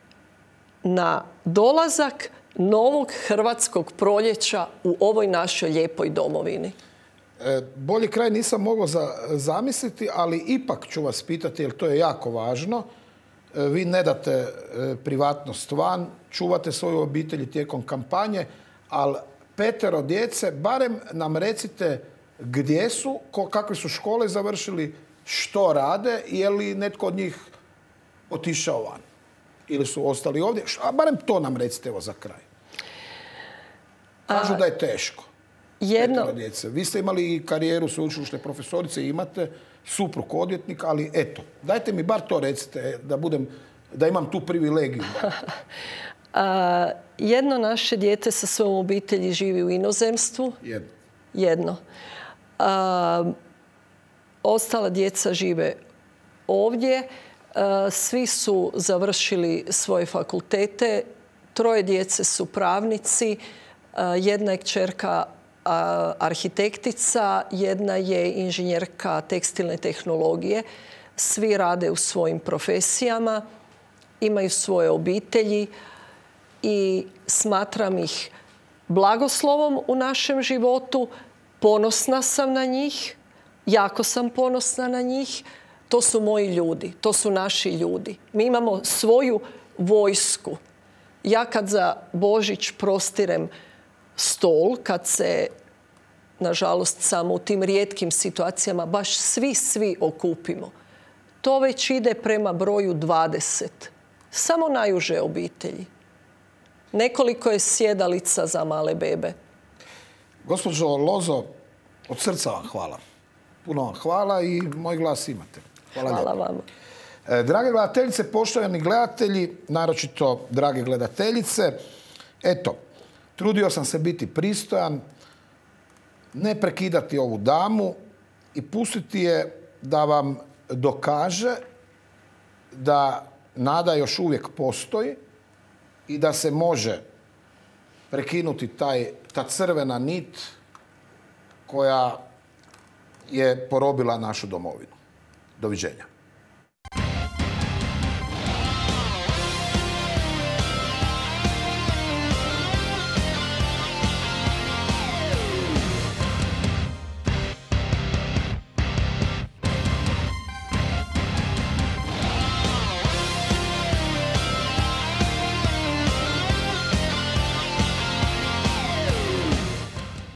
na dolazak novog hrvatskog proljeća u ovoj našoj lijepoj domovini. Bolji kraj nisam mogao zamisliti, ali ipak ću vas pitati, jer to je jako važno. Vi ne date privatnost van, čuvate svoju obitelj tijekom kampanje, ali 5 djece, barem nam recite gdje su, kakve su škole završili, što rade, je li netko od njih otišao van ili su ostali ovdje. A barem to nam recite evo za kraj. Kažu da je teško. 5 djece. Vi ste imali i karijeru sveučilišne profesorice, imate suprug odvjetnik, ali eto, dajte mi bar to recite da budem da imam tu privilegiju? Jedno naše dijete sa svojom obitelji živi u inozemstvu. Jedno. Ostala djeca žive ovdje. Svi su završili svoje fakultete. 3 djece su pravnici. Jedna je kćerka arhitektica, jedna je inženjerka tekstilne tehnologije. Svi rade u svojim profesijama, imaju svoje obitelji i smatram ih blagoslovom u našem životu. Ponosna sam na njih, jako sam ponosna na njih. To su moji ljudi, to su naši ljudi. Mi imamo svoju vojsku. Ja kad za Božić prostirem stol, kad se, nažalost, samo u tim rijetkim situacijama baš svi okupimo, to već ide prema broju 20. Samo najuže obitelji. Nekoliko je sjedalica za male bebe. Gospođo Lozo, od srca vam hvala. Puno vam hvala i moj glas imate. Hvala vam. Drage gledateljice, poštovani gledatelji, naročito drage gledateljice, eto, trudio sam se biti pristojan, ne prekidati ovu damu i pustiti je da vam dokaže da nada još uvijek postoji i da se može prekinuti ta crvena nit koja je porobila našu domovinu. Doviđenja.